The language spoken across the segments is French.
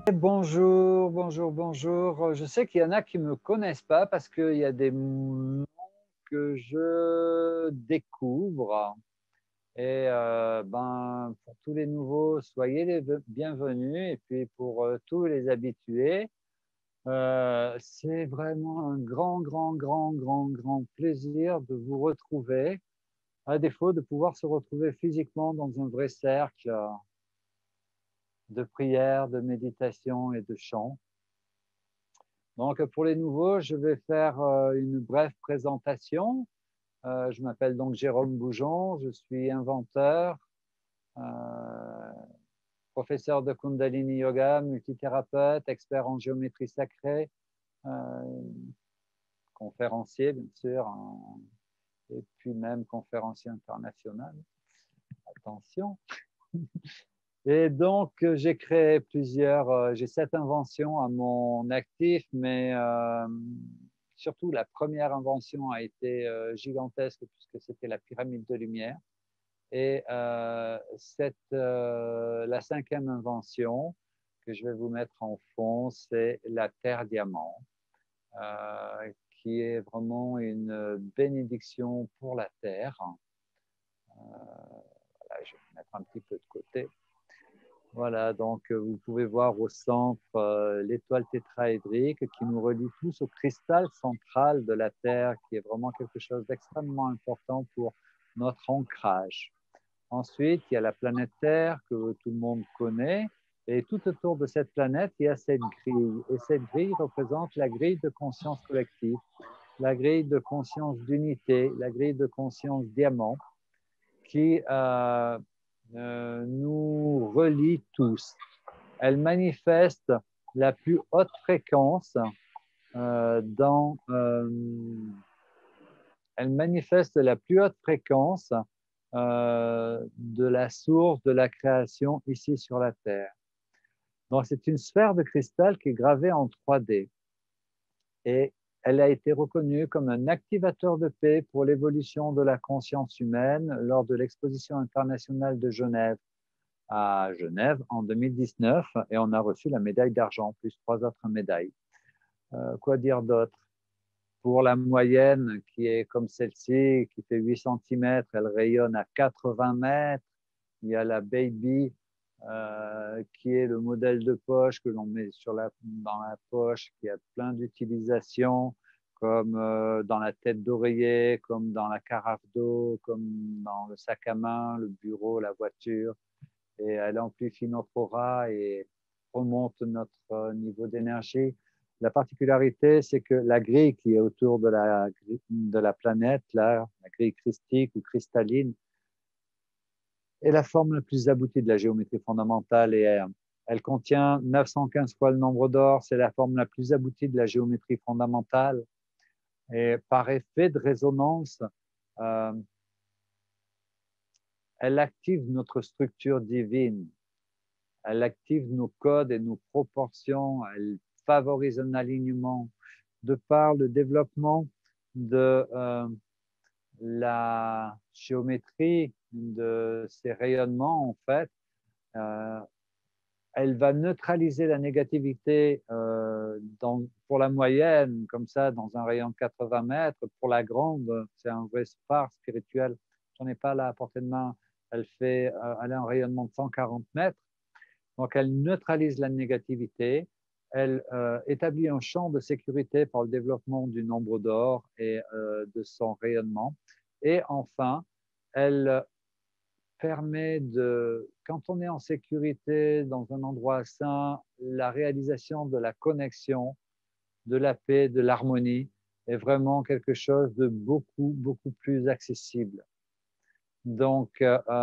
Bonjour, bonjour, bonjour. Je sais qu'il y en a qui ne me connaissent pas parce qu'il y a des mots que je découvre. Et pour tous les nouveaux, soyez les bienvenus. Et puis pour tous les habitués, c'est vraiment un grand, grand, grand, grand, grand plaisir de vous retrouver, à défaut de pouvoir se retrouver physiquement dans un vrai cercle de prière, de méditation et de chant. Donc, pour les nouveaux, je vais faire une brève présentation. Je m'appelle donc Jérôme Boujon, je suis inventeur, euh, professeur de Kundalini Yoga, multithérapeute, expert en géométrie sacrée, euh, conférencier, bien sûr, et puis même conférencier international. Attention. Et donc, j'ai 7 inventions à mon actif, mais surtout la première invention a été gigantesque puisque c'était la pyramide de lumière. Et la cinquième invention que je vais vous mettre en fond, c'est la Terre Diamant, qui est vraiment une bénédiction pour la Terre. Voilà, je vais mettre un petit peu de côté. Voilà, donc vous pouvez voir au centre l'étoile tétraédrique qui nous relie tous au cristal central de la Terre, qui est vraiment quelque chose d'extrêmement important pour notre ancrage. Ensuite, il y a la planète Terre que tout le monde connaît. Et tout autour de cette planète, il y a cette grille. Et cette grille représente la grille de conscience collective, la grille de conscience d'unité, la grille de conscience diamant, qui nous relie tous. Elle manifeste la plus haute fréquence elle manifeste la plus haute fréquence de la source de la création ici sur la Terre. Donc, c'est une sphère de cristal qui est gravée en 3D et elle a été reconnue comme un activateur de paix pour l'évolution de la conscience humaine lors de l'exposition internationale de Genève à Genève en 2019 et on a reçu la médaille d'argent plus 3 autres médailles. Quoi dire d'autre? Pour la moyenne qui est comme celle-ci, qui fait 8 cm, elle rayonne à 80 mètres. Il y a la Baby, qui est le modèle de poche que l'on met dans la poche, qui a plein d'utilisations, comme dans la tête d'oreiller, comme dans la carafe d'eau, comme dans le sac à main, le bureau, la voiture. Et elle amplifie notre aura et remonte notre niveau d'énergie. La particularité, c'est que la grille qui est autour de la planète, là, la grille christique ou cristalline, est la forme la plus aboutie de la géométrie fondamentale et elle contient 915 fois le nombre d'or. C'est la forme la plus aboutie de la géométrie fondamentale. Et par effet de résonance, euh, elle active notre structure divine. Elle active nos codes et nos proportions. Elle favorise un alignement de par le développement de la géométrie de ces rayonnements, en fait. Euh, Elle va neutraliser la négativité pour la moyenne, comme ça, dans un rayon de 80 mètres. Pour la grande, c'est un vrai spark spirituel. J'en ai pas là à portée de main. Elle a un rayonnement de 140 mètres. Donc, elle neutralise la négativité. Elle établit un champ de sécurité par le développement du nombre d'or et de son rayonnement. Et enfin, elle permet quand on est en sécurité dans un endroit sain, la réalisation de la connexion, de la paix, de l'harmonie est vraiment quelque chose de beaucoup, beaucoup plus accessible. Donc,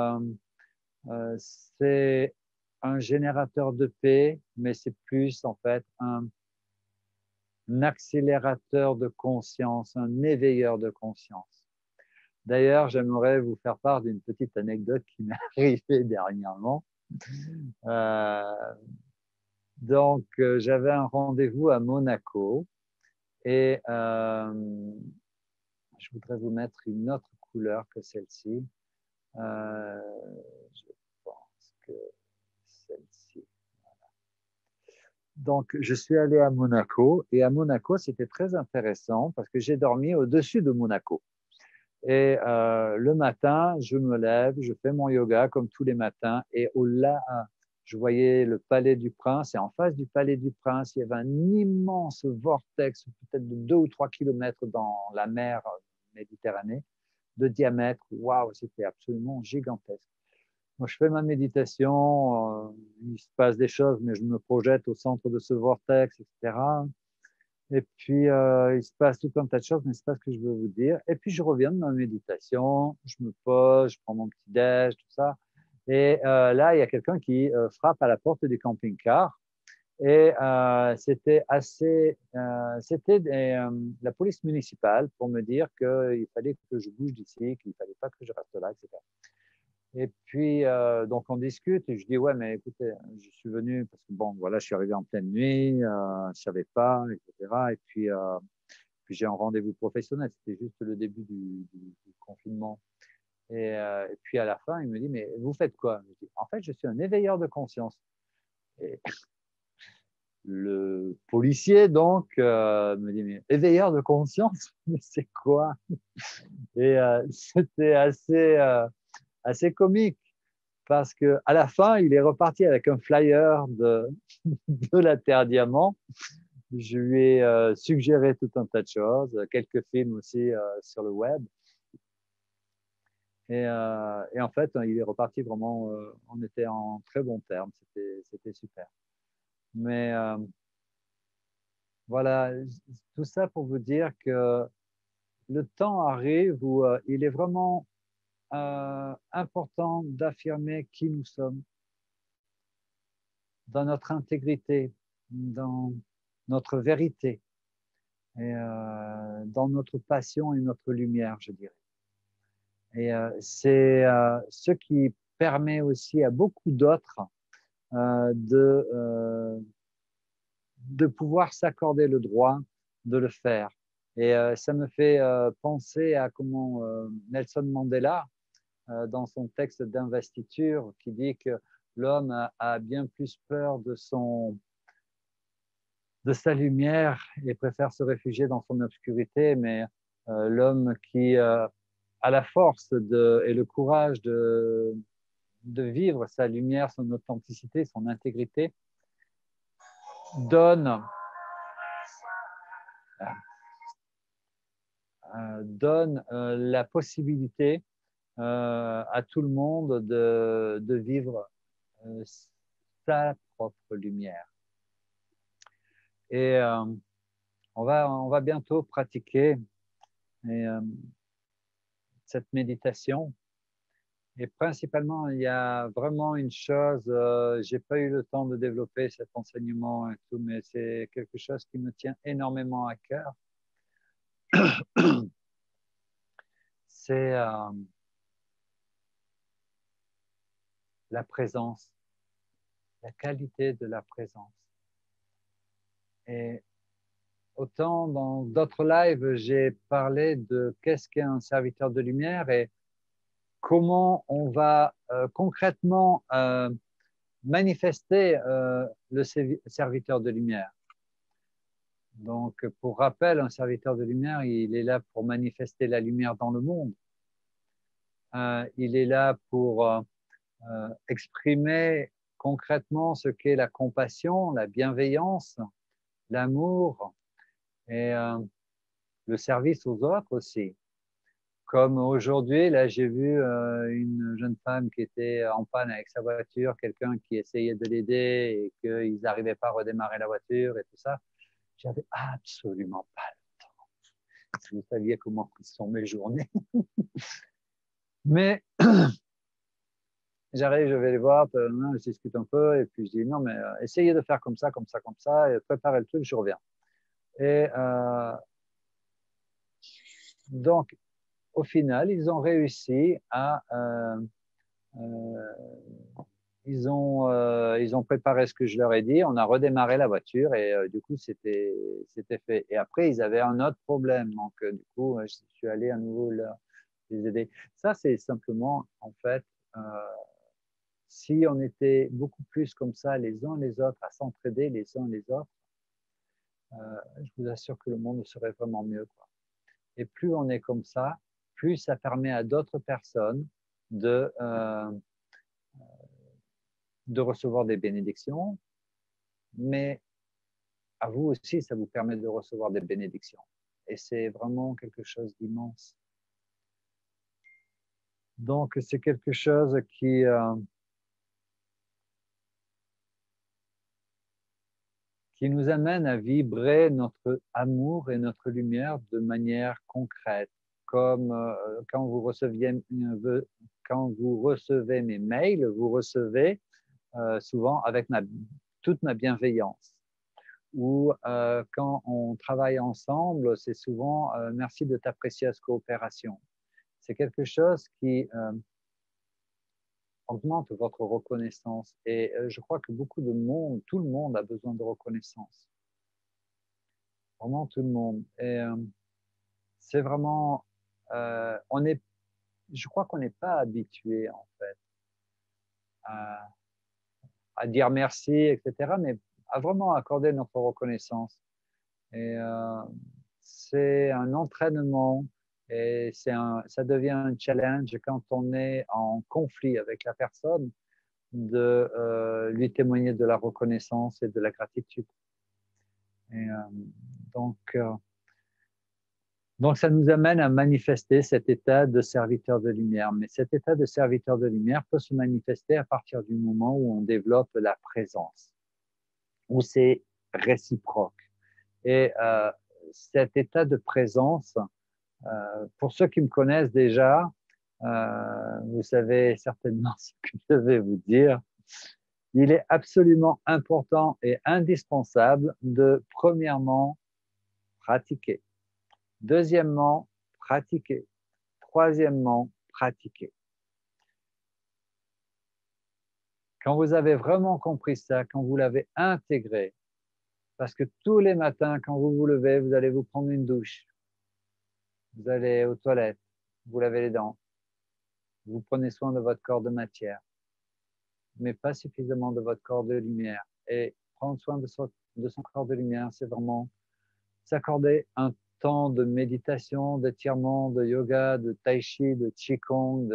c'est un générateur de paix, mais c'est plus en fait un accélérateur de conscience, un éveilleur de conscience. D'ailleurs, j'aimerais vous faire part d'une petite anecdote qui m'est arrivée dernièrement. Euh, j'avais un rendez-vous à Monaco et je voudrais vous mettre une autre couleur que celle-ci. Euh, je pense que celle-ci. Donc, je suis allé à Monaco et à Monaco, c'était très intéressant parce que j'ai dormi au-dessus de Monaco. Et le matin, je me lève, je fais mon yoga comme tous les matins et là, je voyais le Palais du Prince et en face du Palais du Prince, il y avait un immense vortex, peut-être de 2 ou 3 kilomètres dans la mer Méditerranée de diamètre. Waouh, c'était absolument gigantesque. Moi, je fais ma méditation, il se passe des choses, mais je me projette au centre de ce vortex, etc. Et puis, il se passe tout un tas de choses, mais c'est pas ce que je veux vous dire. Et puis, je reviens de ma méditation, je me pose, je prends mon petit déj, tout ça. Et là, il y a quelqu'un qui frappe à la porte du camping-car. Et c'était la police municipale pour me dire qu'il fallait que je bouge d'ici, qu'il fallait pas que je reste là, etc. Et puis, donc, on discute et je dis, ouais, mais écoutez, je suis venu parce que, bon, voilà, je suis arrivé en pleine nuit, je savais pas, etc. Et puis j'ai un rendez-vous professionnel. C'était juste le début du confinement. Et puis, à la fin, il me dit, mais vous faites quoi? Je dis, en fait, je suis un éveilleur de conscience. Et le policier, donc, me dit, mais éveilleur de conscience? Mais c'est quoi? Et c'était assez comique parce que à la fin, il est reparti avec un flyer de la Terre Diamant. Je lui ai suggéré tout un tas de choses, quelques films aussi sur le web. Et en fait, il est reparti vraiment, on était en très bons termes, c'était super. Mais voilà, tout ça pour vous dire que le temps arrive où il est vraiment important d'affirmer qui nous sommes, dans notre intégrité, dans notre vérité, et dans notre passion et notre lumière, je dirais. Et c'est ce qui permet aussi à beaucoup d'autres euh, de, euh, de pouvoir s'accorder le droit de le faire. Et ça me fait penser à comment Nelson Mandela, dans son texte d'investiture, qui dit que l'homme a bien plus peur de sa lumière et préfère se réfugier dans son obscurité, mais l'homme qui a la force et le courage de vivre sa lumière, son authenticité, son intégrité, donne, donne la possibilité à tout le monde de vivre sa propre lumière. Et on va bientôt pratiquer cette méditation. Et principalement, il y a vraiment une chose, j'ai pas eu le temps de développer cet enseignement et tout, mais c'est quelque chose qui me tient énormément à cœur. C'est la présence, la qualité de la présence. Et autant dans d'autres lives, j'ai parlé de qu'est-ce qu'est un serviteur de lumière et comment on va concrètement manifester le serviteur de lumière. Donc, pour rappel, un serviteur de lumière, il est là pour manifester la lumière dans le monde. Il est là pour exprimer concrètement ce qu'est la compassion, la bienveillance, l'amour et le service aux autres aussi. Comme aujourd'hui, là, j'ai vu une jeune femme qui était en panne avec sa voiture, quelqu'un qui essayait de l'aider et qu'ils n'arrivaient pas à redémarrer la voiture et tout ça. J'avais absolument pas le temps. Si vous saviez comment sont mes journées. Mais j'arrive, je vais les voir, je discute un peu et puis je dis non, mais essayez de faire comme ça, comme ça, comme ça, et préparez le truc, je reviens. Et donc, au final, ils ont réussi à ils ont préparé ce que je leur ai dit, on a redémarré la voiture et du coup, c'était fait. Et après, ils avaient un autre problème. Donc, du coup, je suis allé à nouveau les aider. Ça, c'est simplement, en fait, si on était beaucoup plus comme ça les uns les autres, à s'entraider les uns les autres, je vous assure que le monde serait vraiment mieux, quoi. Et plus on est comme ça, plus ça permet à d'autres personnes de recevoir des bénédictions, mais à vous aussi, ça vous permet de recevoir des bénédictions. Et c'est vraiment quelque chose d'immense. Donc, c'est quelque chose qui nous amène à vibrer notre amour et notre lumière de manière concrète. Comme quand vous recevez mes mails, vous recevez souvent avec toute ma bienveillance. Ou quand on travaille ensemble, c'est souvent merci de ta précieuse coopération. C'est quelque chose qui augmente votre reconnaissance. Et je crois que beaucoup de monde, tout le monde a besoin de reconnaissance. Vraiment tout le monde. Et c'est vraiment, je crois qu'on n'est pas habitué en fait à dire merci, etc., mais à vraiment accorder notre reconnaissance. Et c'est un entraînement et ça devient un challenge quand on est en conflit avec la personne de lui témoigner de la reconnaissance et de la gratitude. Et donc, ça nous amène à manifester cet état de serviteur de lumière. Mais cet état de serviteur de lumière peut se manifester à partir du moment où on développe la présence, où c'est réciproque. Et cet état de présence, pour ceux qui me connaissent déjà, vous savez certainement ce que je vais vous dire. Il est absolument important et indispensable de, premièrement, pratiquer. Deuxièmement, pratiquer. Troisièmement, pratiquer. Quand vous avez vraiment compris ça, quand vous l'avez intégré, parce que tous les matins, quand vous vous levez, vous allez vous prendre une douche, vous allez aux toilettes, vous lavez les dents, vous prenez soin de votre corps de matière, mais pas suffisamment de votre corps de lumière. Et prendre soin de son corps de lumière, c'est vraiment s'accorder un temps de méditation, d'étirement, de yoga, de tai chi, de qigong,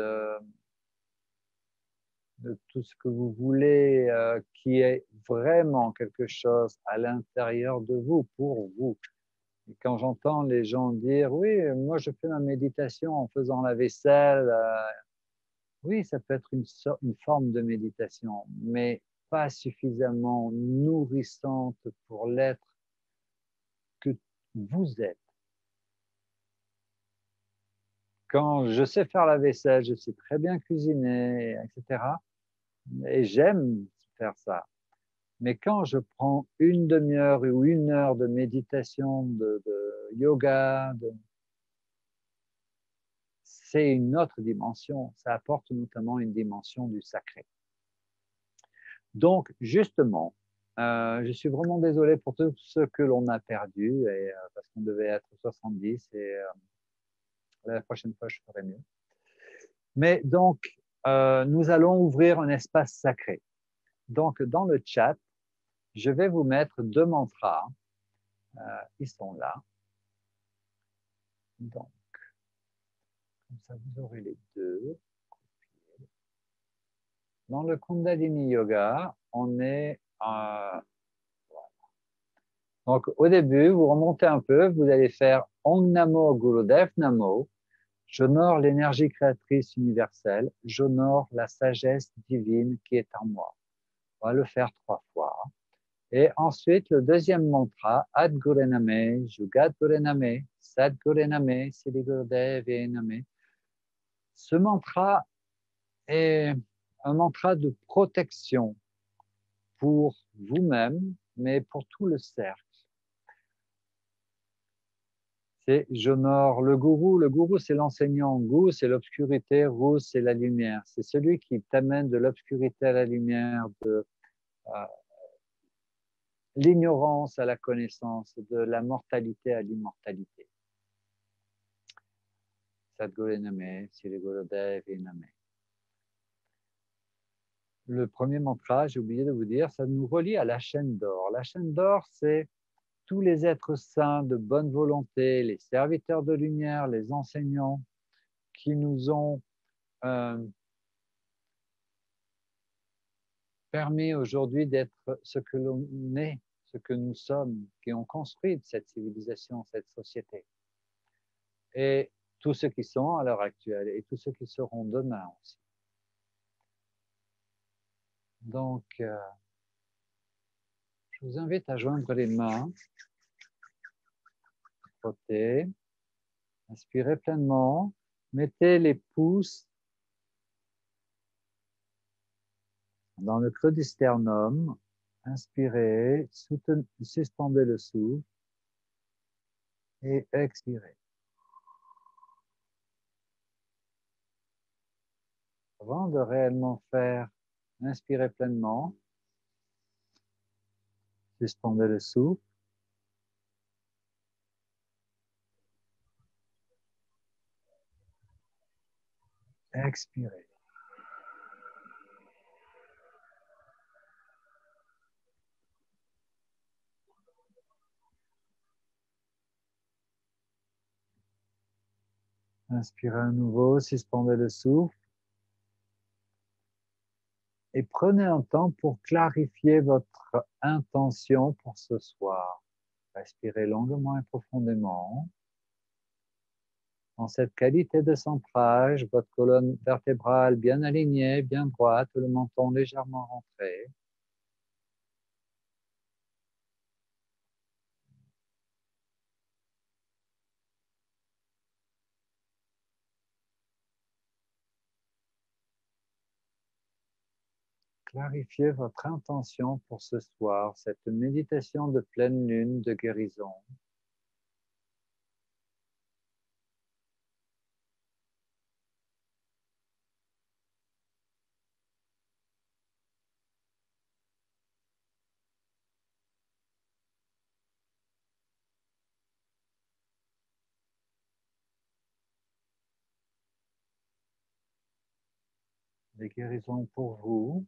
de tout ce que vous voulez, qui est vraiment quelque chose à l'intérieur de vous, pour vous. Et quand j'entends les gens dire, oui, moi je fais ma méditation en faisant la vaisselle, oui, ça peut être une forme de méditation, mais pas suffisamment nourrissante pour l'être que vous êtes. Quand je sais faire la vaisselle, je sais très bien cuisiner, etc. Et j'aime faire ça. Mais quand je prends une demi-heure ou une heure de méditation, de yoga, c'est une autre dimension. Ça apporte notamment une dimension du sacré. Donc, justement, je suis vraiment désolé pour tout ce que l'on a perdu, et, parce qu'on devait être 70, et la prochaine fois, je ferai mieux. Mais donc, nous allons ouvrir un espace sacré. Donc, dans le chat, je vais vous mettre deux mantras. Ils sont là. Donc, comme ça, vous aurez les deux. Dans le Kundalini Yoga, on est donc, au début, vous remontez un peu, vous allez faire Om Namo Gurudev Namo. J'honore l'énergie créatrice universelle, j'honore la sagesse divine qui est en moi. On va le faire 3 fois. Et ensuite, le deuxième mantra, Ad Gurename, Jugat Gurename, Sad Gurename, Siddhi Gurudev Name. Ce mantra est un mantra de protection pour vous-même, mais pour tout le cercle. C'est j'honore le gourou. Le gourou, c'est l'enseignant. Gu, c'est l'obscurité. Ru, c'est la lumière. C'est celui qui t'amène de l'obscurité à la lumière, de l'ignorance à la connaissance, de la mortalité à l'immortalité. Sadguru Name, Sri Gurudev Name. le premier mantra, j'ai oublié de vous dire, ça nous relie à la chaîne d'or. La chaîne d'or, c'est tous les êtres saints de bonne volonté, les serviteurs de lumière, les enseignants qui nous ont permis aujourd'hui d'être ce que l'on est, ce que nous sommes, qui ont construit cette civilisation, cette société. Et tous ceux qui sont à l'heure actuelle et tous ceux qui seront demain aussi. Donc, je vous invite à joindre les mains, frotter, inspirez pleinement, mettez les pouces dans le creux du sternum, inspirez, suspendez le souffle et expirez. Avant de réellement faire, inspirez pleinement, suspendez le souffle, expirez. Inspirez à nouveau, suspendez le souffle et prenez un temps pour clarifier votre intention pour ce soir. Respirez longuement et profondément. Dans cette qualité de centrage, votre colonne vertébrale bien alignée, bien droite, le menton légèrement rentré. Clarifiez votre intention pour ce soir, cette méditation de pleine lune de guérison. Des guérisons pour vous.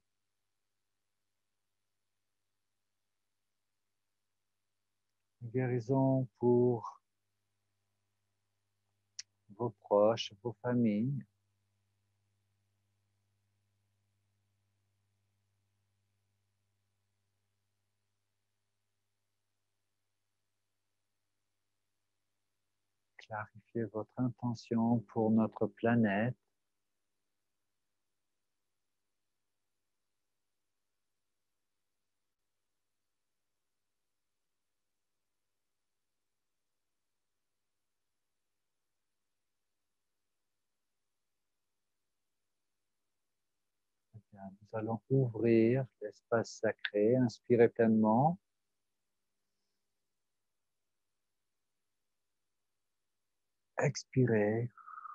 Des guérisons pour vos proches, vos familles. Clarifiez votre intention pour notre planète. Nous allons ouvrir l'espace sacré. Inspirez pleinement. Expirez.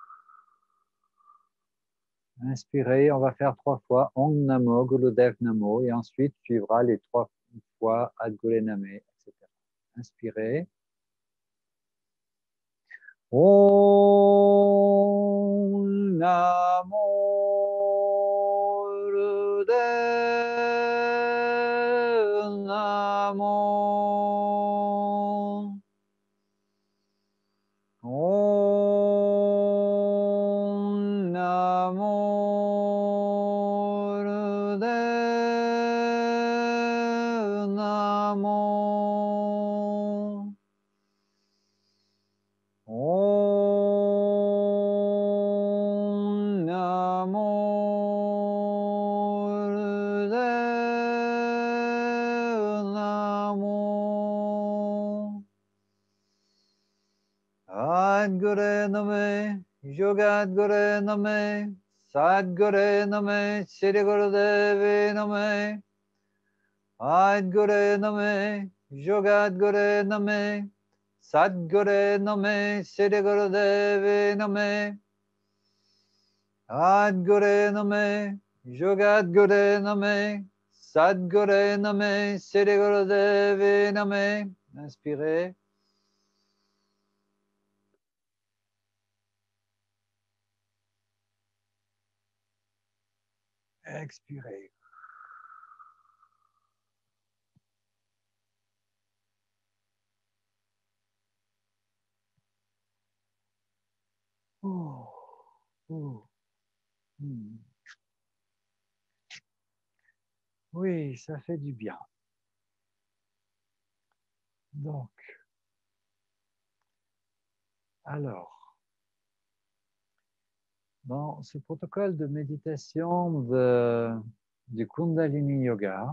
Inspirez, on va faire 3 fois Om Namo Gurudev Namo et ensuite suivra les 3 fois Ad Gure Name, etc. Inspirez. Om Namo Gurudev Namo. Om Namo Gurudev Namo. Om Namo Gurudev Namo. Adgure Name, Yogadgure Name, Sadgure Name, Sri Gurudev Name. Adgure Name, Yogadgure Name, Sadgure Name, Sri Gurudev Name. Adgure Name, Yogadgure Name, Sadgure Name, Sri Gurudev Name. Inspirez. Expirez. Oh, oh, hmm. Oui, ça fait du bien. Donc, alors, dans ce protocole de méditation du Kundalini Yoga,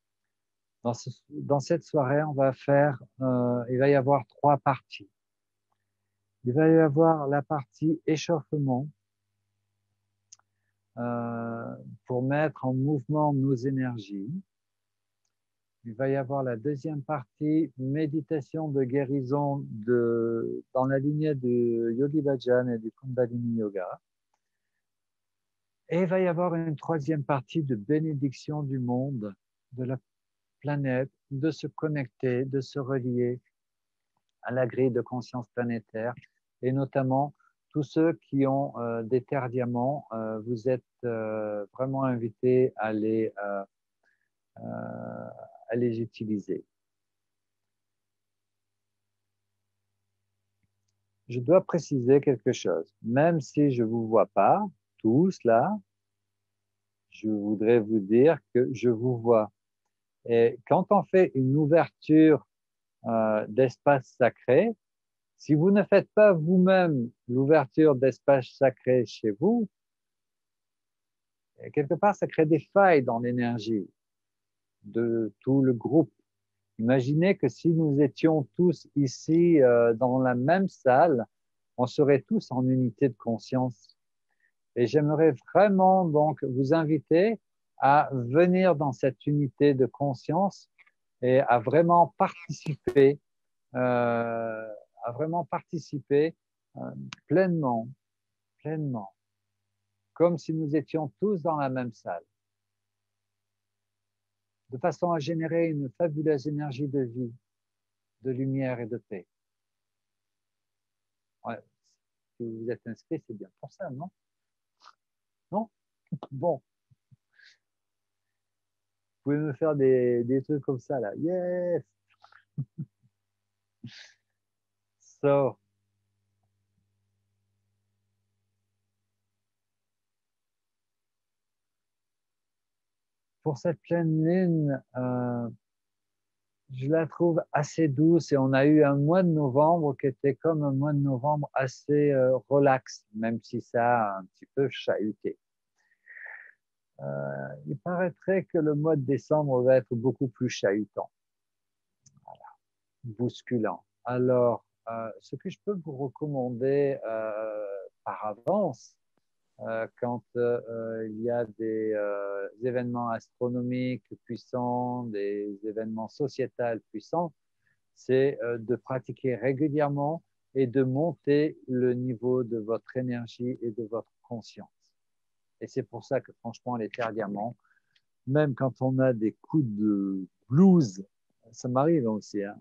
dans cette soirée, il va y avoir 3 parties. Il va y avoir la partie échauffement pour mettre en mouvement nos énergies. Il va y avoir la deuxième partie, méditation de guérison dans la lignée du Yogi Bhajan et du Kundalini Yoga. Et il va y avoir une troisième partie de bénédiction du monde, de la planète, de se connecter, de se relier à la grille de conscience planétaire, et notamment tous ceux qui ont des terres diamants, vous êtes vraiment invités à les utiliser. Je dois préciser quelque chose. Même si je ne vous vois pas, tous là, je voudrais vous dire que je vous vois. Et quand on fait une ouverture d'espace sacré, si vous ne faites pas vous-même l'ouverture d'espace sacré chez vous, quelque part, ça crée des failles dans l'énergie de tout le groupe. Imaginez que si nous étions tous ici dans la même salle, on serait tous en unité de conscience. Et j'aimerais vraiment donc vous inviter à venir dans cette unité de conscience et à vraiment participer, euh, pleinement, pleinement, comme si nous étions tous dans la même salle, de façon à générer une fabuleuse énergie de vie, de lumière et de paix. Ouais. Si vous êtes inscrit, c'est bien pour ça, non? Non? Bon, vous pouvez me faire des trucs comme ça, là. Yes! So, pour cette pleine lune, je la trouve assez douce et on a eu un mois de novembre qui était comme un mois de novembre assez relax, même si ça a un petit peu chahuté. Il paraîtrait que le mois de décembre va être beaucoup plus chahutant, voilà, bousculant. Alors, ce que je peux vous recommander par avance, quand il y a des événements astronomiques puissants, des événements sociétals puissants, c'est de pratiquer régulièrement et de monter le niveau de votre énergie et de votre conscience. Et c'est pour ça que franchement, les terres diamants, même quand on a des coups de blues, ça m'arrive aussi, hein,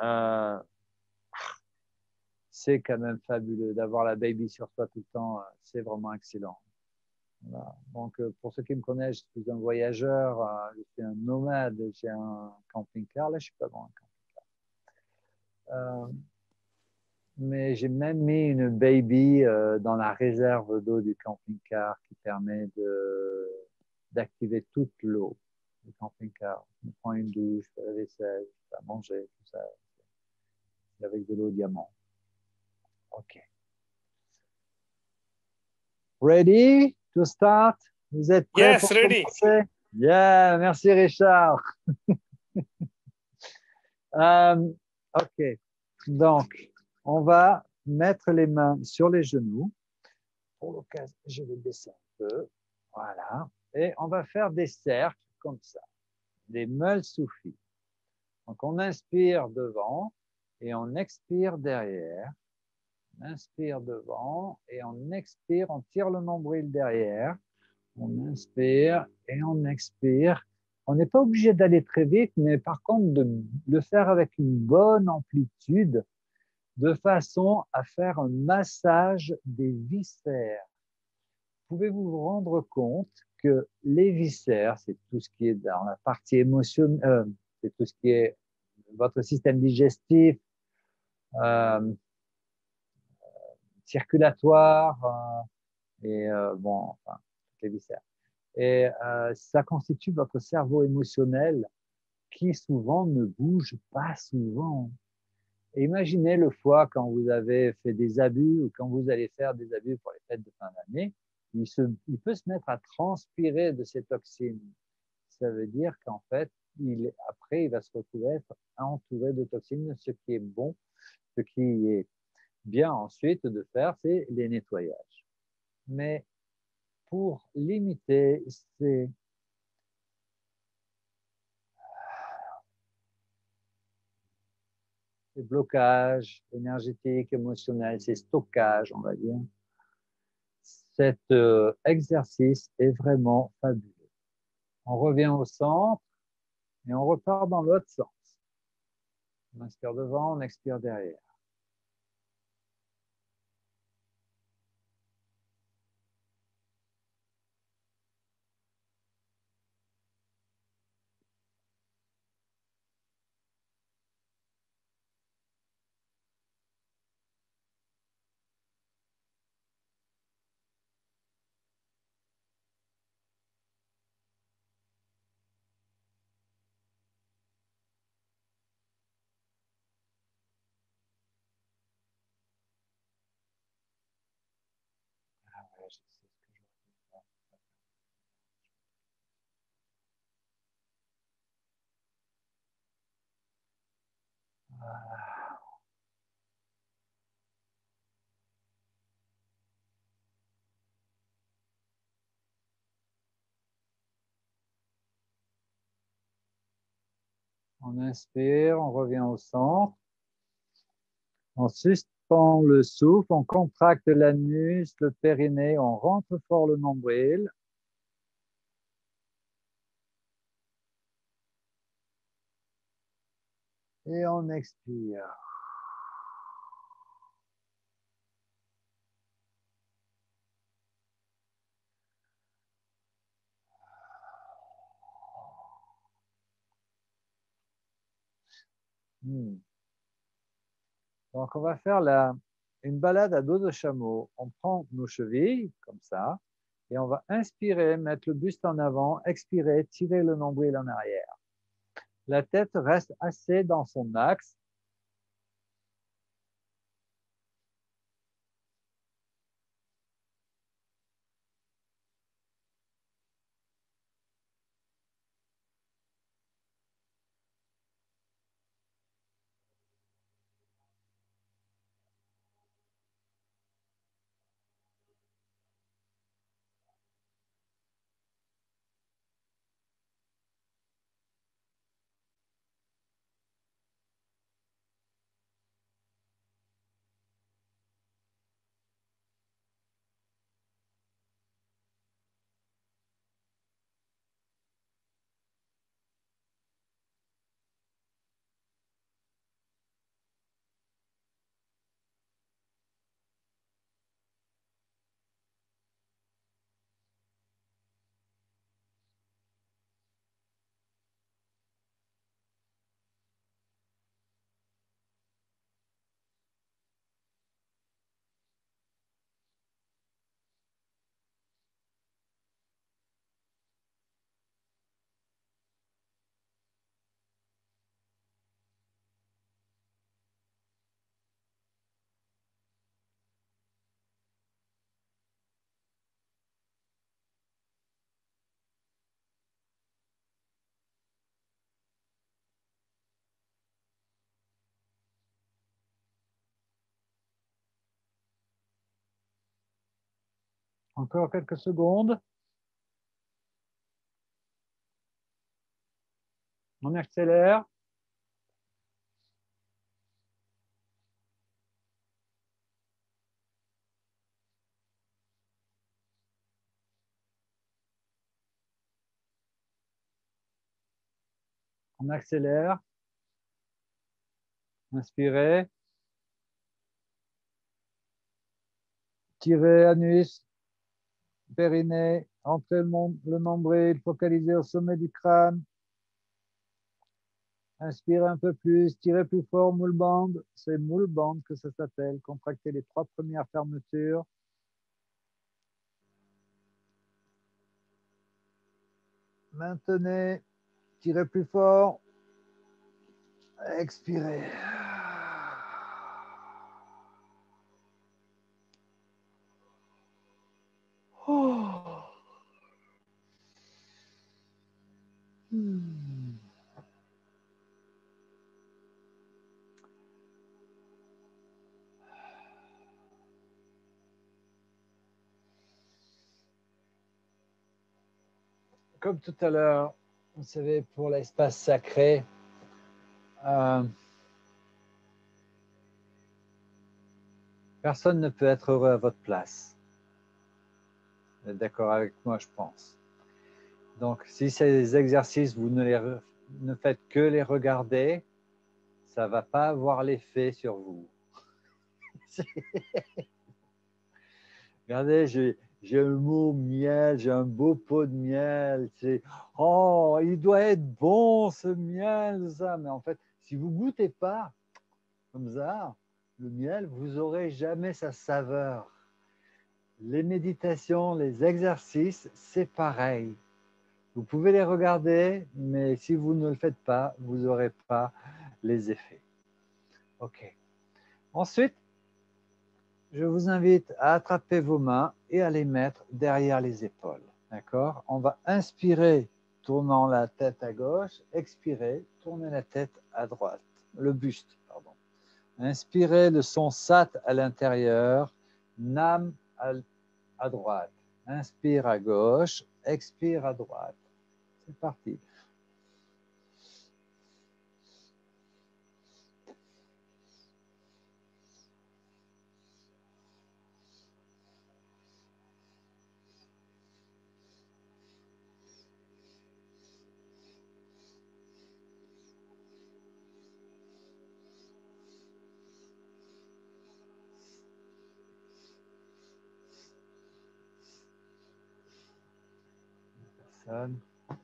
c'est quand même fabuleux d'avoir la baby sur soi tout le temps, c'est vraiment excellent. Voilà. Donc, pour ceux qui me connaissent, je suis un voyageur, je suis un nomade, j'ai un camping-car. Là, je suis pas dans un camping-car. Mais j'ai même mis une baby dans la réserve d'eau du camping-car qui permet d'activer toute l'eau du camping-car. Je prends une douche, je fais la vaisselle, je fais à manger, tout ça, avec de l'eau diamant. OK. Ready to start? Vous êtes prêts Yes, pour ready. commencer? Yeah, merci Richard. OK. Donc, on va mettre les mains sur les genoux. Pour l'occasion, je vais baisser un peu. Voilà. Et on va faire des cercles comme ça, des meules soufis. Donc, on inspire devant et on expire derrière. On inspire devant et on expire, on tire le nombril derrière. On inspire et on expire. On n'est pas obligé d'aller très vite, mais par contre, de le faire avec une bonne amplitude, de façon à faire un massage des viscères. Pouvez-vous vous rendre compte que les viscères, c'est tout ce qui est dans la partie émotionnelle, c'est tout ce qui est votre système digestif, un circulatoire et bon, enfin, les viscères. Et ça constitue votre cerveau émotionnel qui souvent ne bouge pas souvent. Et imaginez le foie quand vous avez fait des abus ou quand vous allez faire des abus pour les fêtes de fin d'année, il peut se mettre à transpirer de ces toxines. Ça veut dire qu'en fait, après, il va se retrouver être entouré de toxines, ce qui est bon, ce qui est bien ensuite de faire, c'est les nettoyages. Mais pour limiter ces blocages énergétiques, émotionnels, ces stockages, on va dire, cet exercice est vraiment fabuleux. On revient au centre et on repart dans l'autre sens. On inspire devant, on expire derrière. Ah ouais, je sais ce que je veux faire. On inspire, on revient au centre. On suspend le souffle, on contracte l'anus, le périnée, on rentre fort le nombril. Et on expire. Donc, on va faire une balade à dos de chameau. On prend nos chevilles, comme ça, et on va inspirer, mettre le buste en avant, expirer, tirer le nombril en arrière. La tête reste assez dans son axe. Encore quelques secondes. On accélère. On accélère. Inspirez. Tirez anus, périnée, entrez le nombril, focalisez au sommet du crâne. Inspirez un peu plus, tirez plus fort, moule band. C'est moule band que ça s'appelle. Contractez les 3 premières fermetures. Maintenez, tirez plus fort. Expirez. Oh. Comme tout à l'heure, vous savez, pour l'espace sacré, personne ne peut être heureux à votre place. Vous êtes d'accord avec moi, je pense. Donc, si ces exercices, vous ne faites que les regarder, ça ne va pas avoir l'effet sur vous. Regardez, j'ai un mot miel, j'ai un beau pot de miel. Oh, il doit être bon ce miel, ça. Mais en fait, si vous ne goûtez pas comme ça, le miel, vous n'aurez jamais sa saveur. Les méditations, les exercices, c'est pareil. Vous pouvez les regarder, mais si vous ne le faites pas, vous n'aurez pas les effets. OK. Ensuite, je vous invite à attraper vos mains et à les mettre derrière les épaules. D'accord? On va inspirer, tournant la tête à gauche, expirer, tourner la tête à droite, le buste, pardon. Inspirez le son sat à l'intérieur, nam à droite. Inspire à gauche, expire à droite. C'est parti. Personne.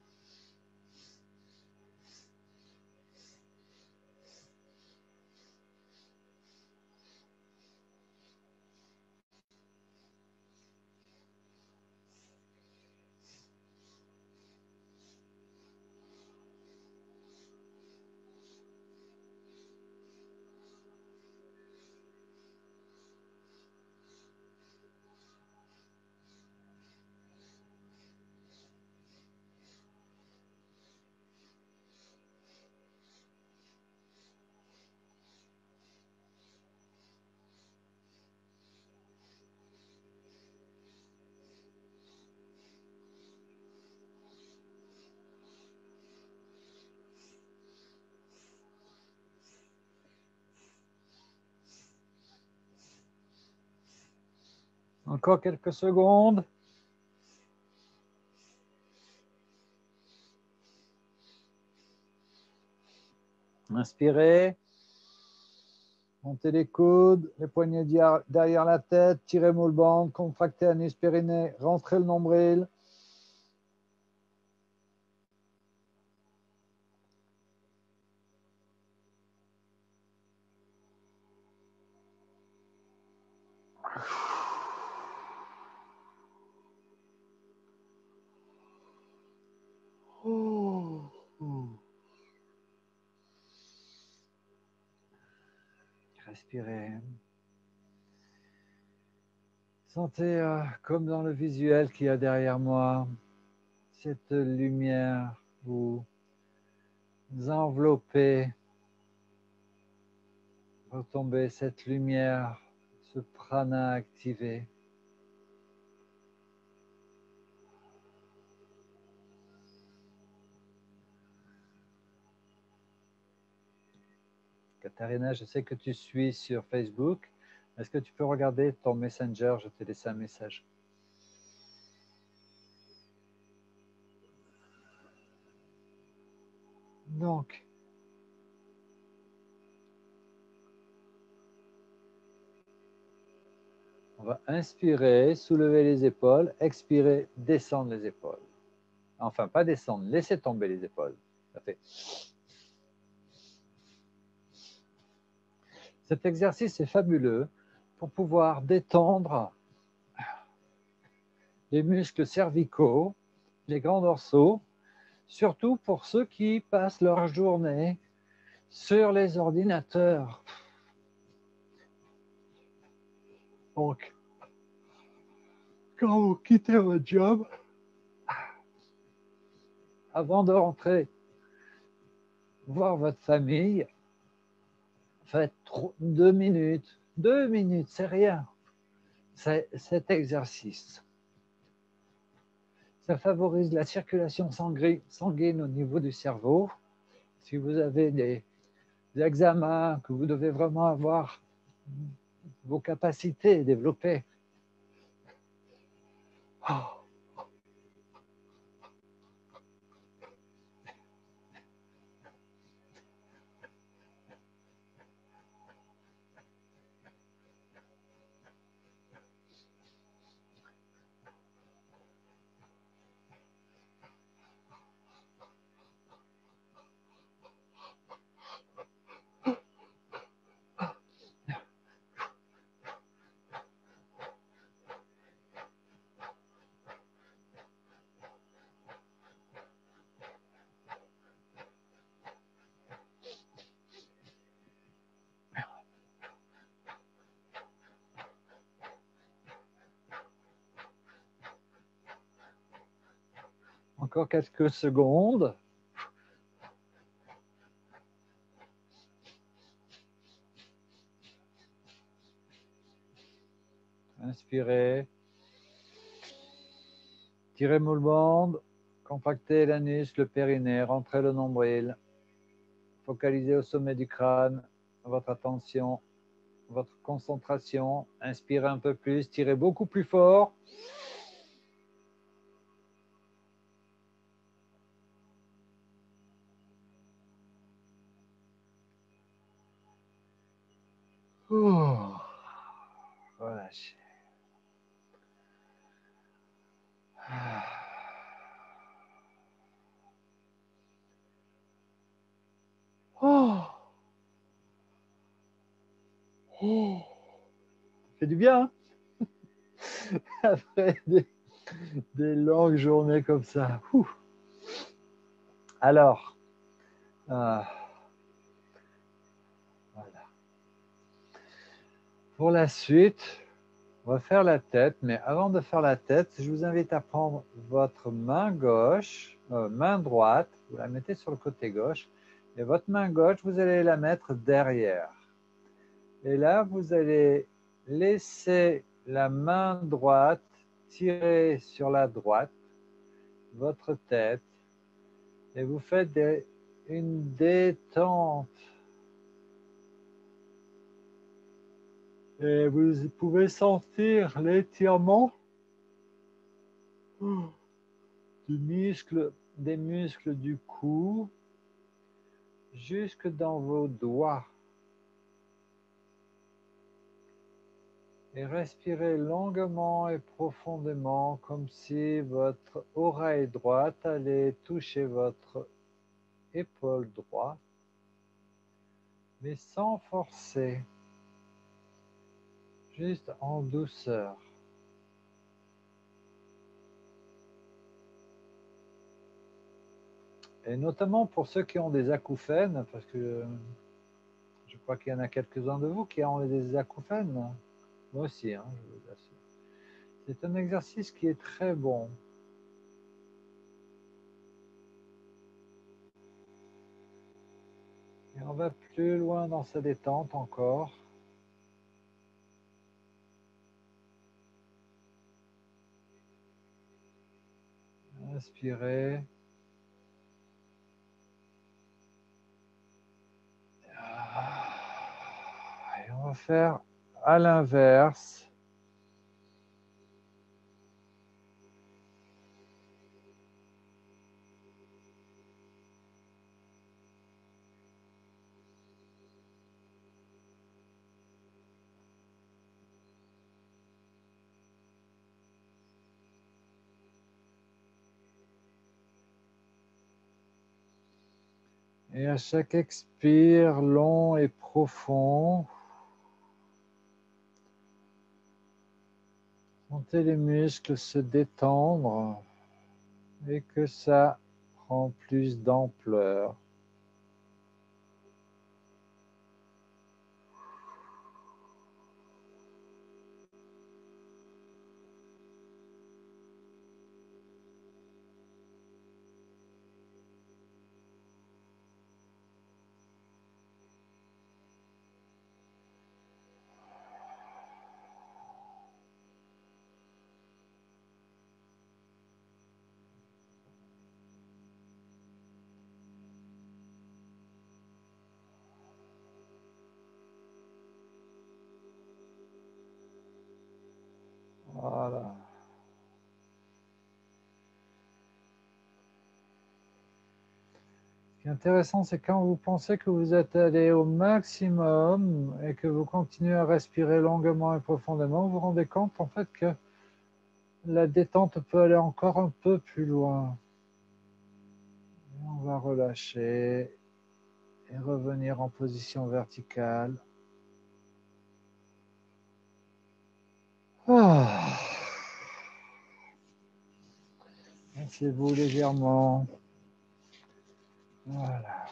Encore quelques secondes. Inspirez. Montez les coudes, les poignets derrière la tête, tirez moule bande, contractez anus périnée, rentrez le nombril. Respirez. Sentez comme dans le visuel qu'il y a derrière moi, cette lumière vous enveloppez, retombez cette lumière, ce prana activé. Katharina, je sais que tu suis sur Facebook. Est-ce que tu peux regarder ton Messenger? Je t'ai laissé un message. Donc, on va inspirer, soulever les épaules, expirer, descendre les épaules. Enfin, pas descendre, laisser tomber les épaules. Ça fait. Cet exercice est fabuleux pour pouvoir détendre les muscles cervicaux, les grands dorsaux, surtout pour ceux qui passent leur journée sur les ordinateurs. Donc, quand vous quittez votre job, avant de rentrer voir votre famille, faites 2 minutes. 2 minutes, c'est rien. C'est cet exercice. Ça favorise la circulation sanguine au niveau du cerveau. Si vous avez des examens, que vous devez vraiment avoir vos capacités développées. Oh. Encore quelques secondes. Inspirez. Tirez moule bande. Contractez l'anus, le périnée, rentrez le nombril. Focalisez au sommet du crâne votre attention, votre concentration. Inspirez un peu plus, tirez beaucoup plus fort. Relâchez. Oh. Oh. Ça fait du bien, hein. Après des longues journées comme ça. Ouh. Alors, voilà. Pour la suite, on va faire la tête, mais avant de faire la tête, je vous invite à prendre votre main gauche, main droite, vous la mettez sur le côté gauche, et votre main gauche, vous allez la mettre derrière. Et là, vous allez laisser la main droite tirer sur la droite, votre tête, et vous faites une détente. Et vous pouvez sentir l'étirement des muscles du cou jusque dans vos doigts. Et respirez longuement et profondément comme si votre oreille droite allait toucher votre épaule droite, mais sans forcer, juste en douceur. Et notamment pour ceux qui ont des acouphènes, parce que je crois qu'il y en a quelques-uns de vous qui ont des acouphènes. Moi aussi, hein, je vous assure. C'est un exercice qui est très bon. Et on va plus loin dans sa détente encore. Inspirez. Et on va faire à l'inverse. Et à chaque expire long et profond, Sentez les muscles se détendre et que ça prend plus d'ampleur. Voilà. Ce qui est intéressant, c'est quand vous pensez que vous êtes allé au maximum et que vous continuez à respirer longuement et profondément, vous vous rendez compte en fait que la détente peut aller encore un peu plus loin. Et on va relâcher et revenir en position verticale. Ah. Laissez-vous légèrement. Voilà.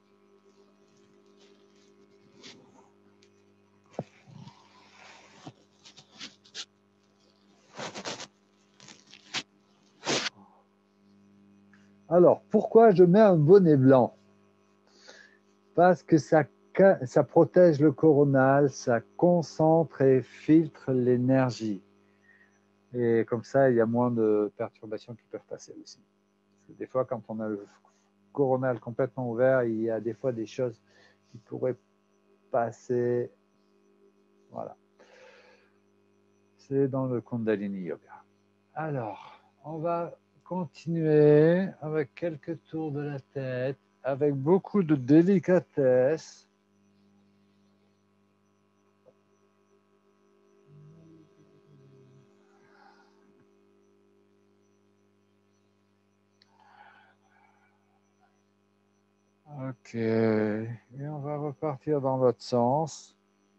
Alors, pourquoi je mets un bonnet blanc? Parce que ça protège le coronal, ça concentre et filtre l'énergie. Et comme ça, il y a moins de perturbations qui peuvent passer aussi. Parce que des fois, quand on a le coronal complètement ouvert, il y a des fois des choses qui pourraient passer. Voilà. C'est dans le Kundalini Yoga. Alors, on va continuer avec quelques tours de la tête, avec beaucoup de délicatesse. Ok, et on va repartir dans l'autre sens.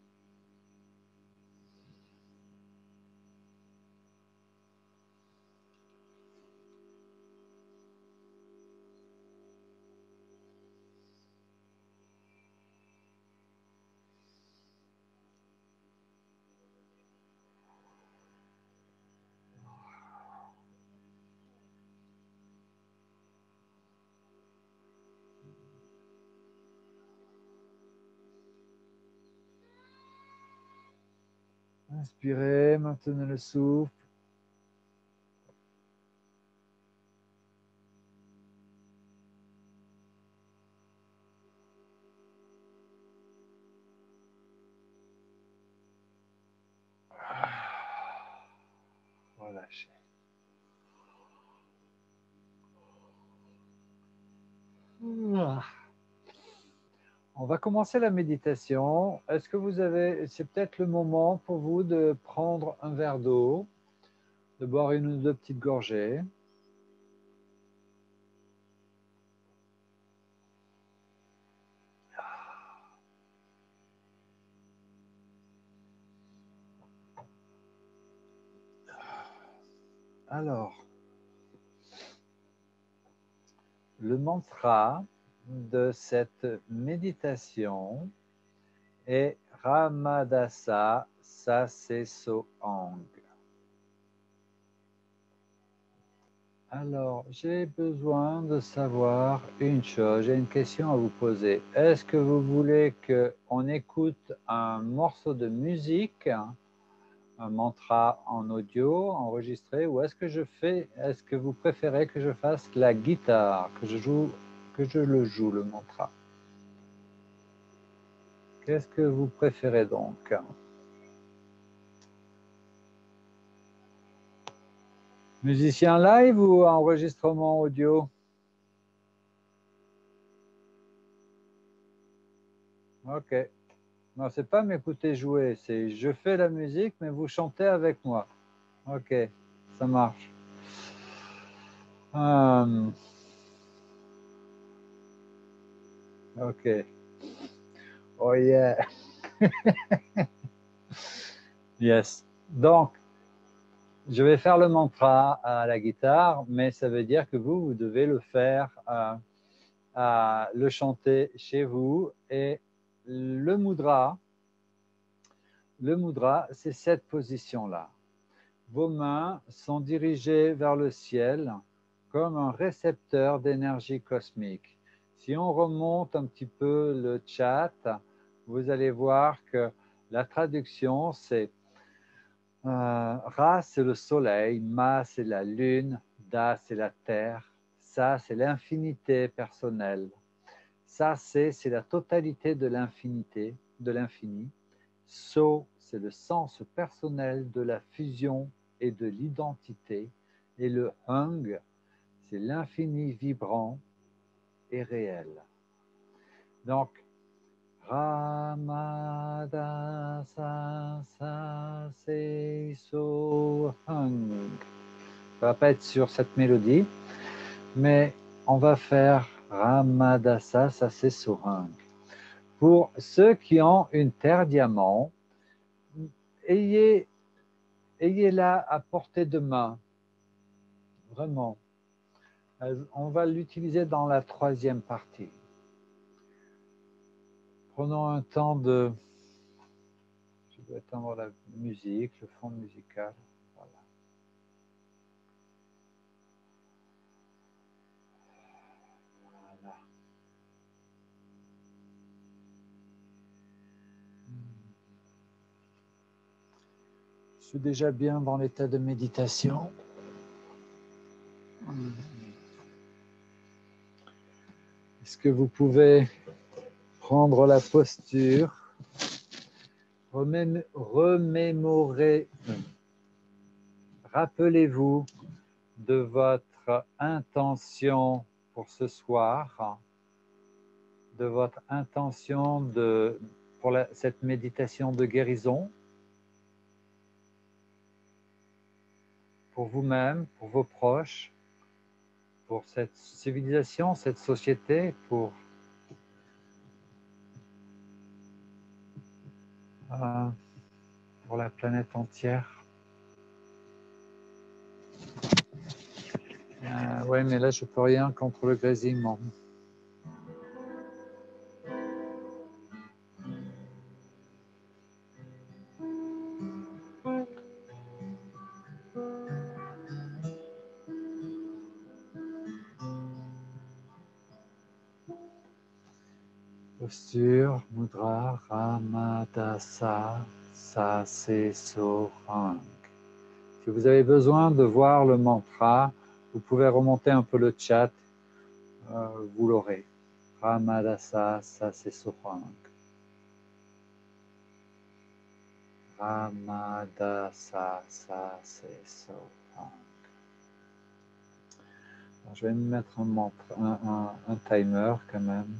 Inspirez, maintenez le souffle. Relâchez. On va commencer la méditation. Est-ce que vous avez, c'est peut-être le moment pour vous de prendre un verre d'eau, de boire une ou deux petites gorgées. Alors, le mantra de cette méditation est Ramadasa Sasesoang. Alors, j'ai besoin de savoir une chose, j'ai une question à vous poser. Est-ce que vous voulez qu'on écoute un morceau de musique, un mantra en audio enregistré, ou est-ce que vous préférez que je fasse la guitare, que je le joue, le mantra? Qu'est-ce que vous préférez donc? Musicien live ou enregistrement audio? Ok. Non, c'est pas m'écouter jouer, c'est je fais la musique, mais vous chantez avec moi. Ok, ça marche. Ok. Oh yeah. Yes. Donc, je vais faire le mantra à la guitare, mais ça veut dire que vous devez le faire, le chanter chez vous. Et le mudra, c'est cette position-là. Vos mains sont dirigées vers le ciel comme un récepteur d'énergie cosmique. Si on remonte un petit peu le chat, vous allez voir que la traduction, c'est Ra, c'est le soleil, Ma, c'est la lune, Da, c'est la terre, Sa, c'est l'infinité personnelle. Ça, c'est la totalité de l'infinité, de l'infini. So, c'est le sens personnel de la fusion et de l'identité. Et le Hung, c'est l'infini vibrant et réel. Donc, Ramada Sa Sa Se So Hung. Ça ne va pas être sur cette mélodie, mais on va faire Ramadasa Sa Se So Hung. Pour ceux qui ont une terre diamant, ayez-la à portée de main. Vraiment. On va l'utiliser dans la troisième partie. Prenons un temps de... Je dois éteindre la musique, le fond musical. Voilà. Voilà. Je suis déjà bien dans l'état de méditation. Est-ce que vous pouvez prendre la posture, remémorer, rappelez-vous de votre intention pour ce soir, de votre intention pour cette méditation de guérison, pour vous-même, pour vos proches, pour cette civilisation, cette société, pour la planète entière. Oui, mais là, je ne peux rien contre le grésillement. Posture, mudra, ramadasa, sa, se, so, hang. Si vous avez besoin de voir le mantra, vous pouvez remonter un peu le chat, vous l'aurez. Ramadasa, sa, se, so, hang. Ramadasa, sa, se, so, hang. Alors, je vais me mettre un timer quand même.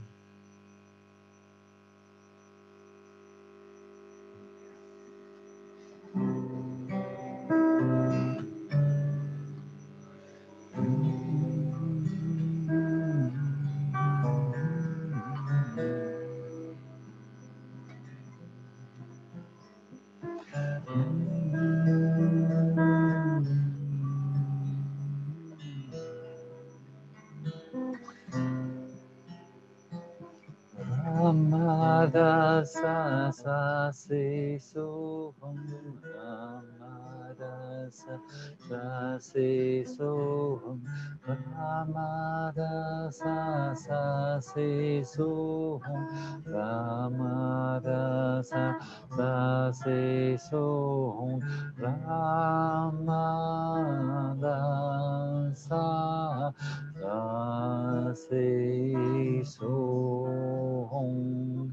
Ramadasa, sa, se, so, hang. Ramadasa, sa, se, so, hang. Ramadasa, sa, se, so, hang. Ramadasa, sa, se, so, hang. Ramadasa, sa, se, so, hang.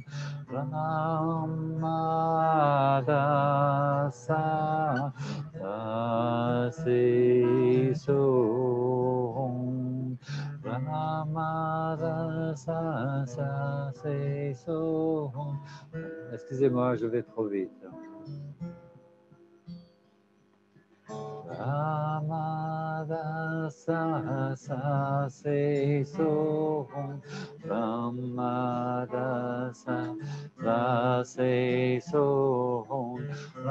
Ramadasa, sa, se, so, hang. Ramadasa, sa, se, so, hang. Excusez-moi, je vais trop vite. Ramadasa, sa, se, so, hang. Ramadasa, sa, se, so, hang.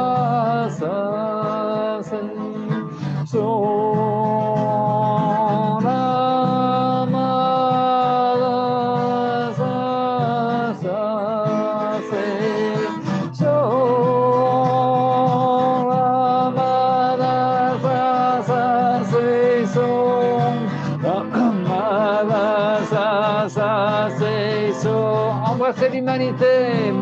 embrasser l'humanité.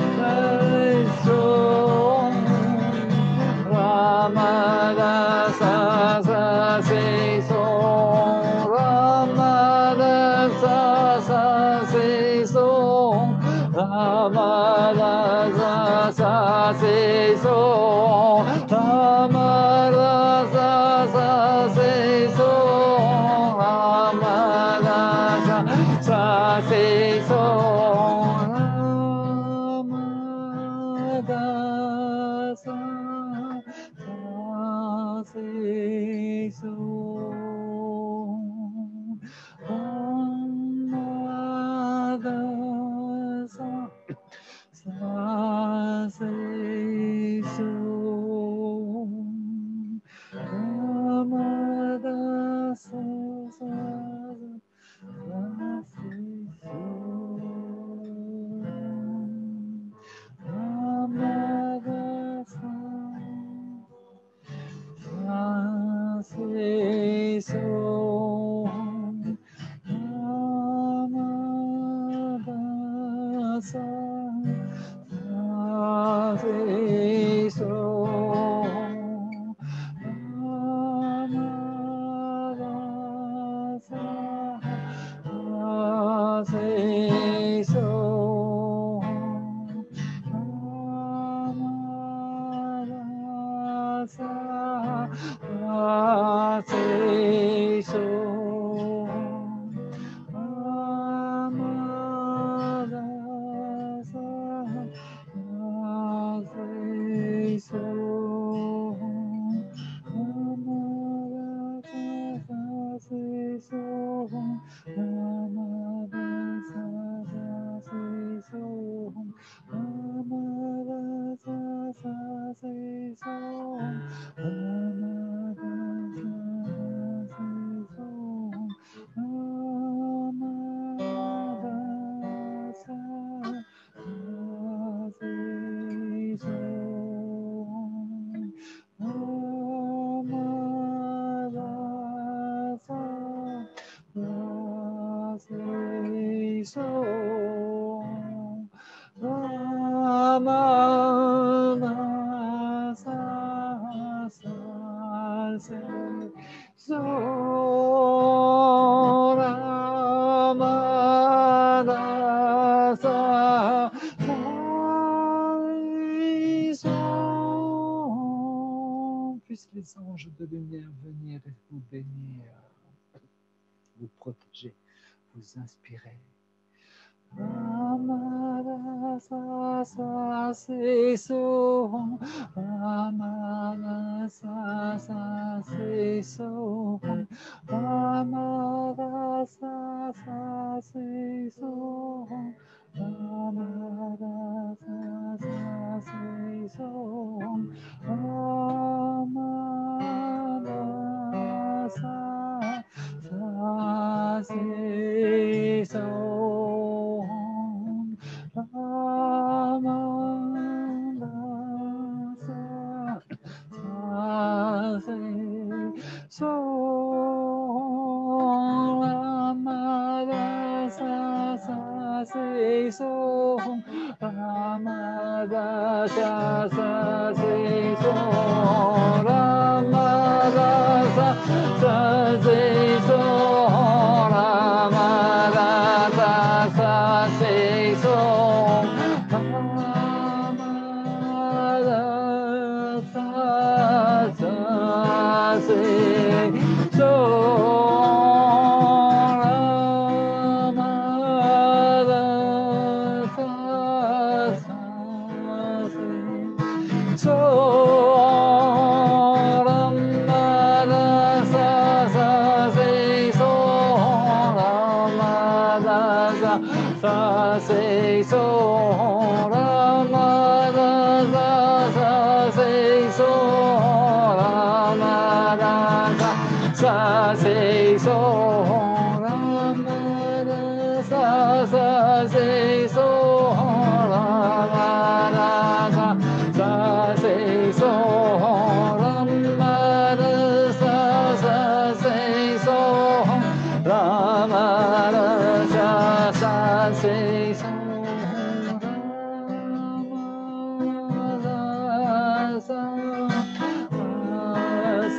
Puissent les anges de lumière venir et vous bénir, vous protéger, vous inspirer.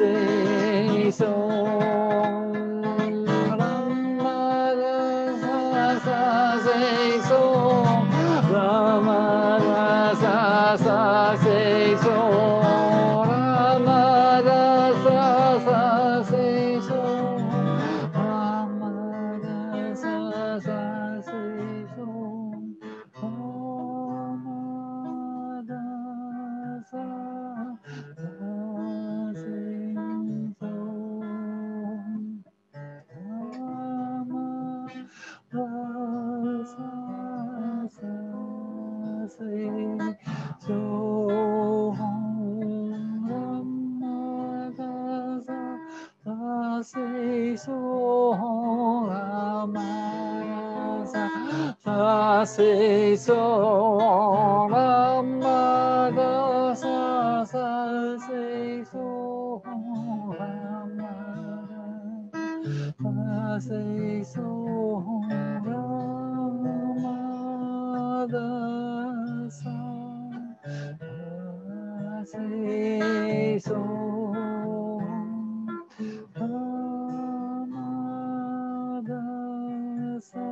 se so rama sa se so rama sa se so rama sa se so rama sa se so se so rama ga sa se so rama ga se so rama ga sa se so rama ga sa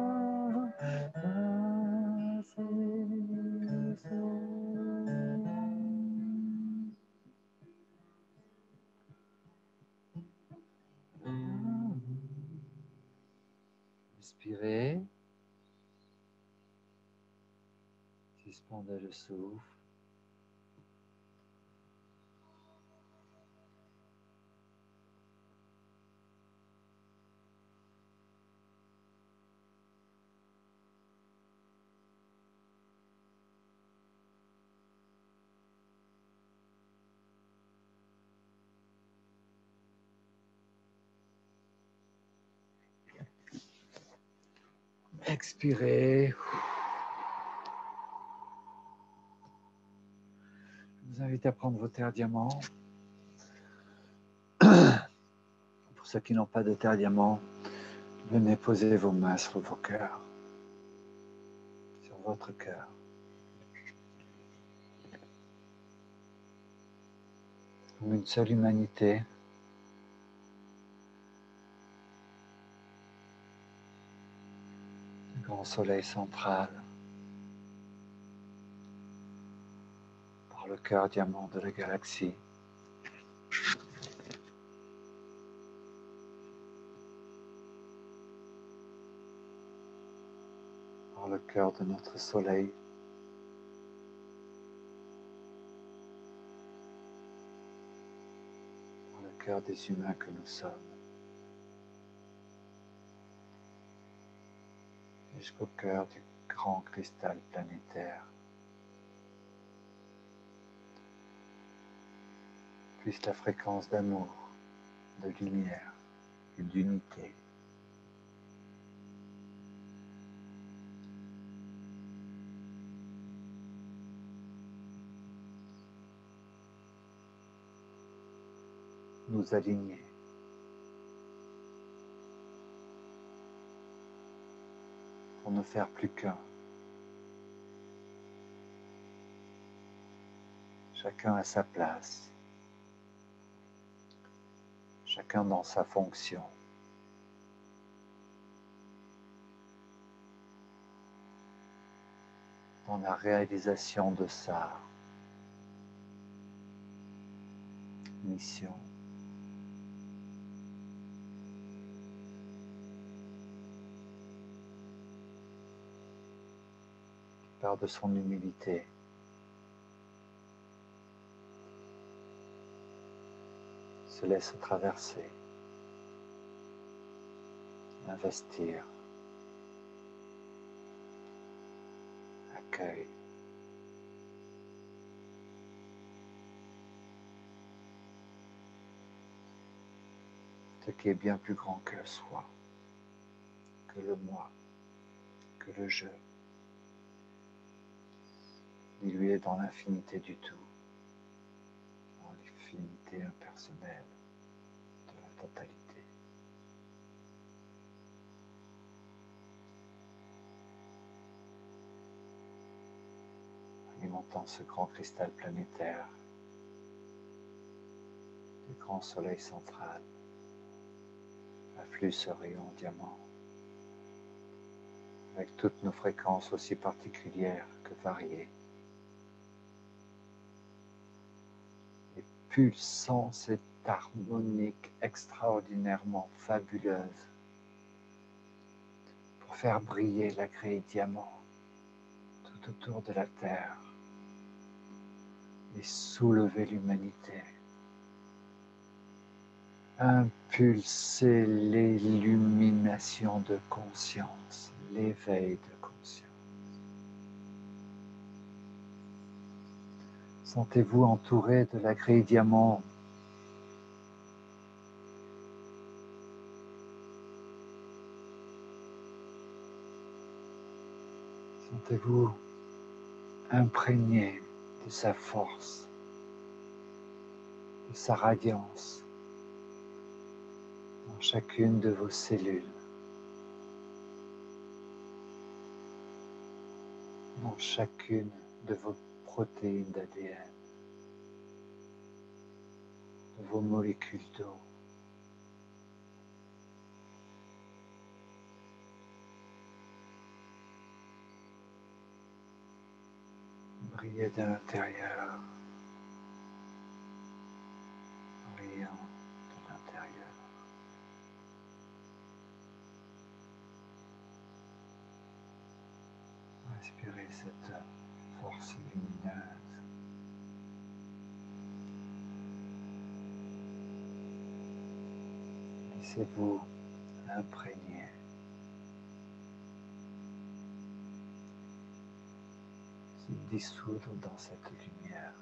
Respirez, suspendez le souffle. Expirez. Je vous invite à prendre vos terres diamants. Pour ceux qui n'ont pas de terre diamant, venez poser vos mains sur vos cœurs, sur votre cœur. Comme une seule humanité. Le grand soleil central. Par le cœur diamant de la galaxie. Par le cœur de notre soleil. Par le cœur des humains que nous sommes. Jusqu'au cœur du grand cristal planétaire. Puisse la fréquence d'amour, de lumière et d'unité nous aligner pour ne faire plus qu'un. Chacun à sa place, chacun dans sa fonction. Dans la réalisation de sa mission. Qui part de son humilité. Se laisse traverser, investir, accueille. Ce qui est bien plus grand que le soi, que le moi, que le je, dilué dans l'infinité du tout, dans l'infinité impersonnelle de la totalité. Alimentant ce grand cristal planétaire du grand soleil central, afflue ce rayon diamant, avec toutes nos fréquences aussi particulières que variées, et pulsant cette harmonique extraordinairement fabuleuse pour faire briller la grille diamant tout autour de la Terre et soulever l'humanité, impulser l'illumination de conscience, l'éveil de conscience. Sentez-vous entouré de la grille diamant. Sentez-vous imprégné de sa force, de sa radiance dans chacune de vos cellules, dans chacune de vos protéines d'ADN, de vos molécules d'eau. Brillez de l'intérieur, brillant de l'intérieur. Respirez cette force lumineuse. Laissez-vous imprégner. Se dissoudre dans cette lumière.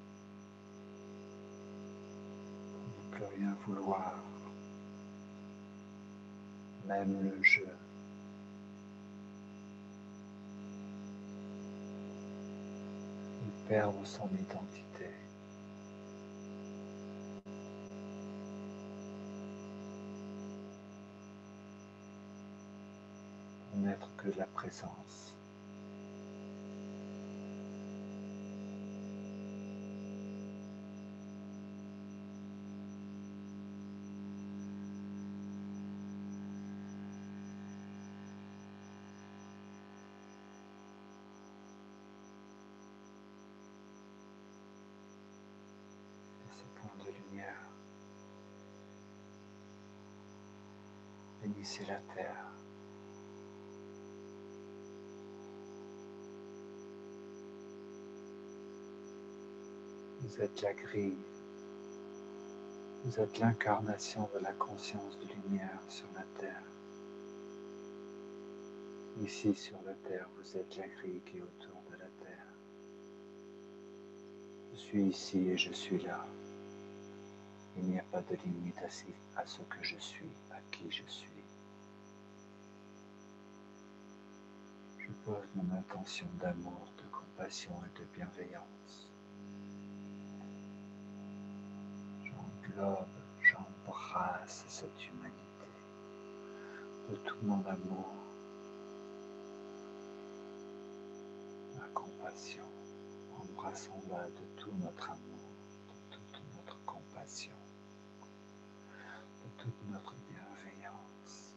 Ne plus rien vouloir, même le jeu. Perdre son identité. N'être que la présence. De lumière. Bénissez la terre. Vous êtes la grille. Vous êtes l'incarnation de la conscience de lumière sur la terre. Ici sur la terre, vous êtes la grille qui est autour de la terre. Je suis ici et je suis là. Il n'y a pas de limite à ce que je suis, à qui je suis. Je pose mon intention d'amour, de compassion et de bienveillance. J'englobe, j'embrasse cette humanité de tout mon amour, ma compassion. Embrassons-la de tout notre amour, de toute notre compassion, de toute notre bienveillance.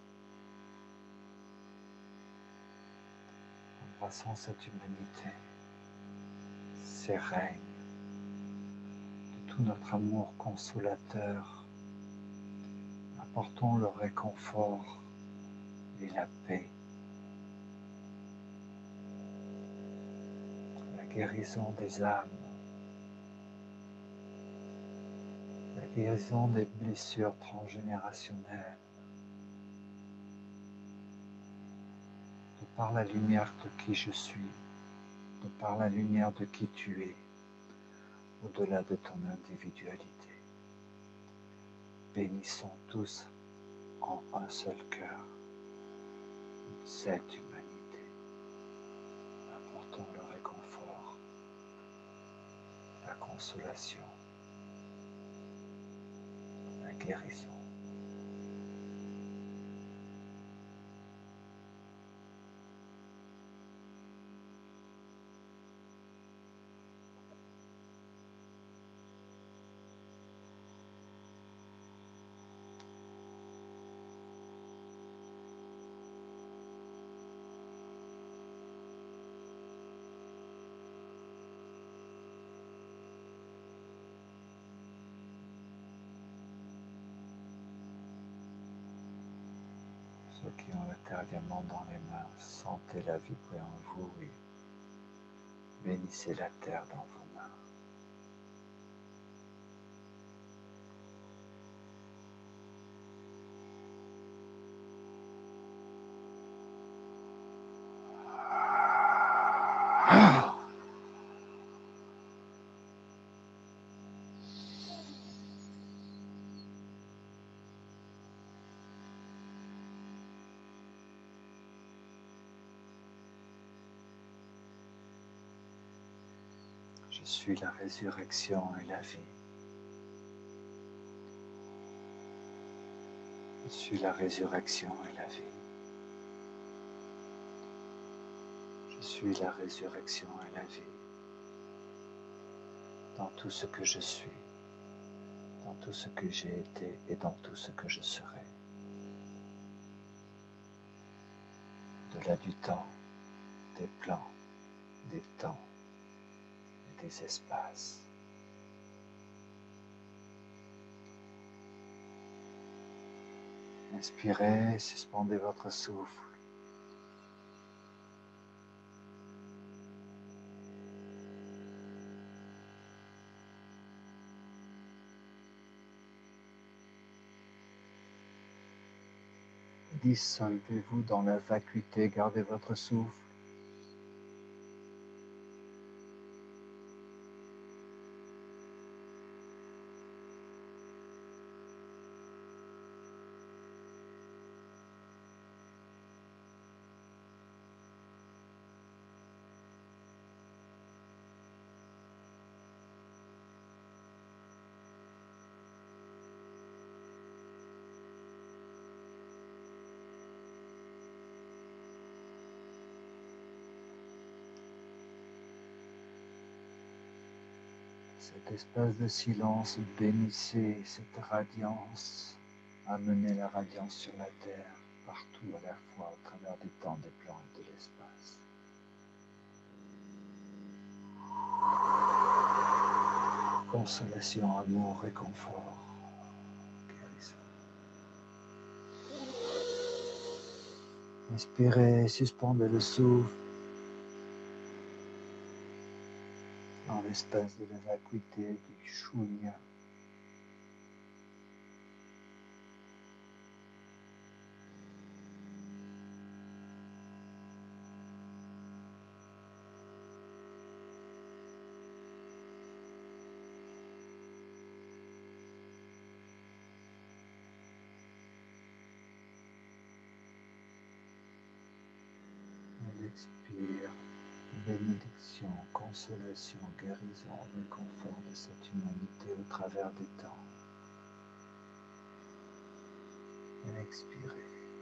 Embrassons cette humanité, ses règnes, de tout notre amour consolateur. Apportons le réconfort et la paix, la guérison des âmes, la guérison des blessures transgénérationnelles, de par la lumière de qui je suis, de par la lumière de qui tu es, au-delà de ton individualité. Bénissons tous en un seul cœur cette humanité. Apportons le réconfort, la consolation, la guérison. intérieurement dans les mains. Sentez-la vibrer en vous et bénissez la terre dans vos mains. Je suis la résurrection et la vie. Je suis la résurrection et la vie. Je suis la résurrection et la vie. Dans tout ce que je suis, dans tout ce que j'ai été et dans tout ce que je serai. Au-delà du temps, des plans, des temps et des espaces. Inspirez, suspendez votre souffle. Dissolvez-vous dans la vacuité, gardez votre souffle. Cet espace de silence, bénissez cette radiance, amenez la radiance sur la terre, partout à la fois, au travers du temps, des plans et de l'espace. Consolation, amour, réconfort, guérison. Inspirez, suspendez le souffle dans l'espace de la vacuité du shunya. On expire, bénédiction, consolation, guérison, réconfort de cette humanité au travers des temps. Et expirez.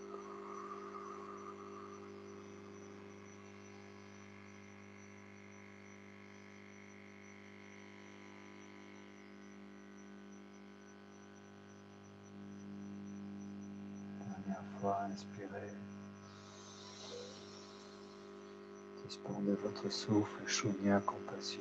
Dernière fois, inspirez. Suspendez votre souffle, shunya, compassion.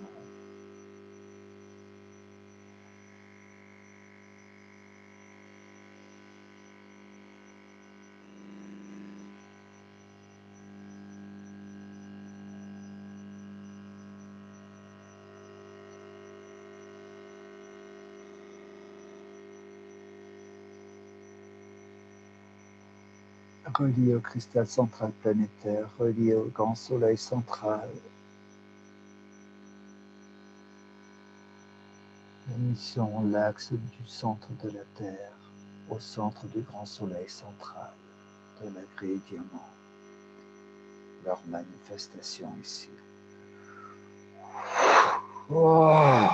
Relié au cristal central planétaire, relié au grand soleil central. Unissons l'axe du centre de la Terre au centre du grand soleil central de la grille diamant. Leur manifestation ici. Oh.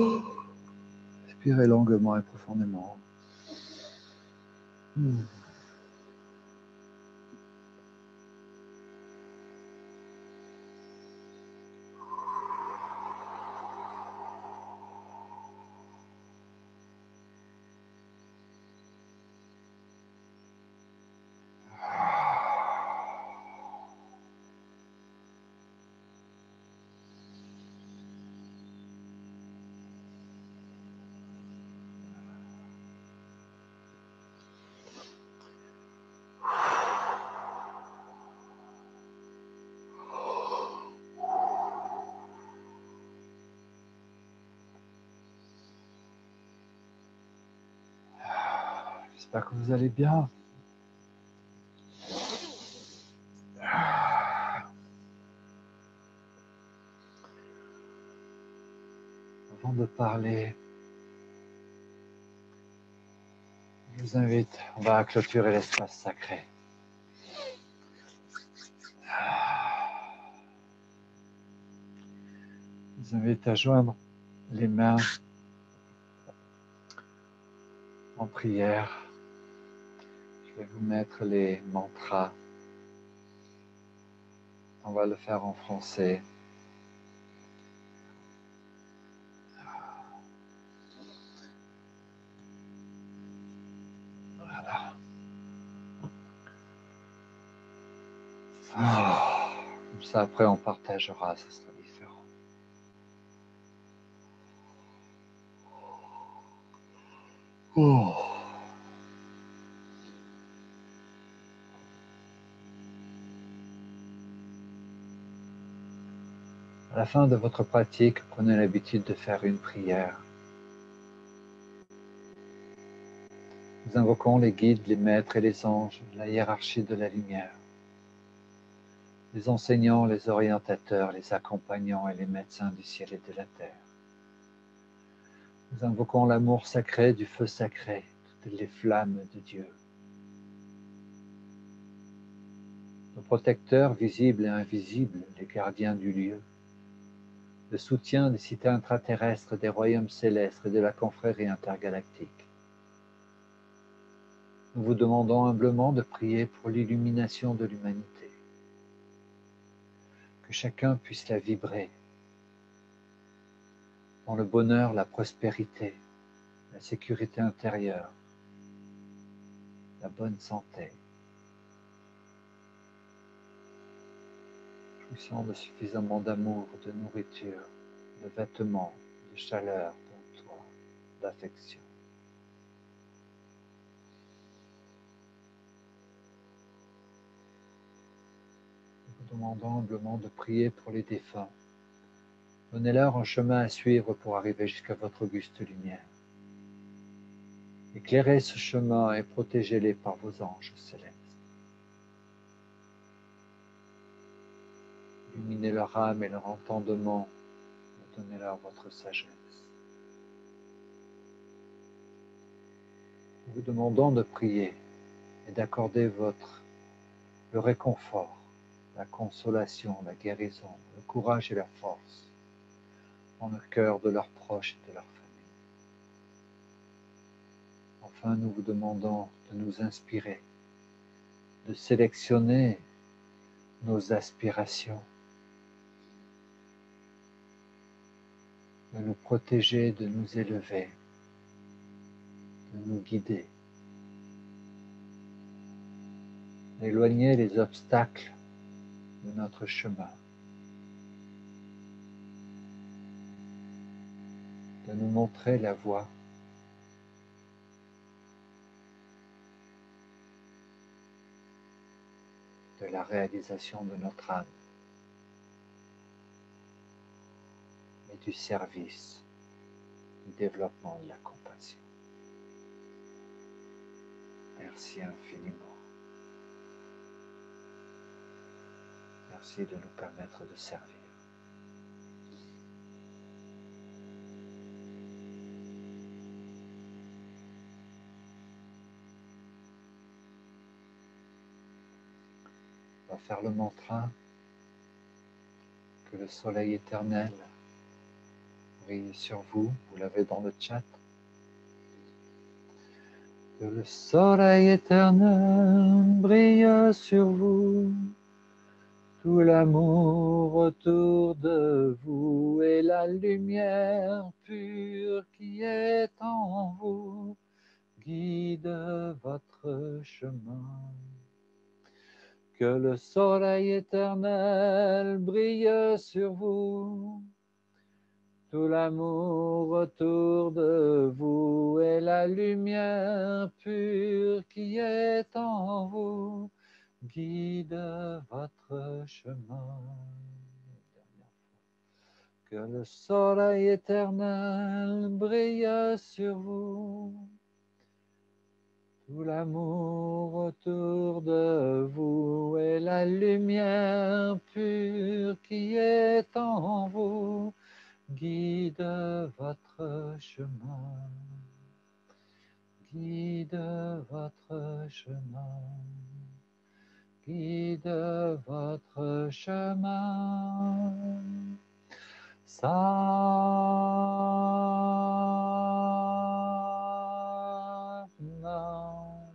Respirez longuement et profondément. J'espère que vous allez bien. Avant de parler, je vous invite, on va clôturer l'espace sacré. Je vous invite à joindre les mains en prière. Je vais vous mettre les mantras. On va le faire en français. Voilà. Comme ça, après, on partagera, ça sera différent. À la fin de votre pratique, prenez l'habitude de faire une prière. Nous invoquons les guides, les maîtres et les anges, la hiérarchie de la lumière, les enseignants, les orientateurs, les accompagnants et les médecins du ciel et de la terre. Nous invoquons l'amour sacré du feu sacré, toutes les flammes de Dieu. Nos protecteurs visibles et invisibles, les gardiens du lieu, le soutien des cités intraterrestres, des royaumes célestes et de la confrérie intergalactique. Nous vous demandons humblement de prier pour l'illumination de l'humanité, que chacun puisse la vibrer dans le bonheur, la prospérité, la sécurité intérieure, la bonne santé, jouissant de suffisamment d'amour, de nourriture, de vêtements, de chaleur, d'emploi, d'affection. Nous vous demandons humblement de prier pour les défunts. Donnez-leur un chemin à suivre pour arriver jusqu'à votre auguste lumière. Éclairez ce chemin et protégez-les par vos anges célestes. Illuminez leur âme et leur entendement et donnez-leur votre sagesse. Nous vous demandons de prier et d'accorder le réconfort, la consolation, la guérison, le courage et la force dans le cœur de leurs proches et de leurs familles. Enfin, nous vous demandons de nous inspirer, de sélectionner nos aspirations, de nous protéger, de nous élever, de nous guider, d'éloigner les obstacles de notre chemin, de nous montrer la voie de la réalisation de notre âme et du service, du développement de la compassion. Merci infiniment. Merci de nous permettre de servir. On va faire le mantra que le soleil éternel brille sur vous, vous l'avez dans le chat. Que le soleil éternel brille sur vous, tout l'amour autour de vous et la lumière pure qui est en vous guide votre chemin. Que le soleil éternel brille sur vous, tout l'amour autour de vous et la lumière pure qui est en vous guide votre chemin. Que le soleil éternel brille sur vous, Tout l'amour autour de vous et la lumière pure qui est en vous guide votre chemin, guide votre chemin, guide votre chemin. Satnam.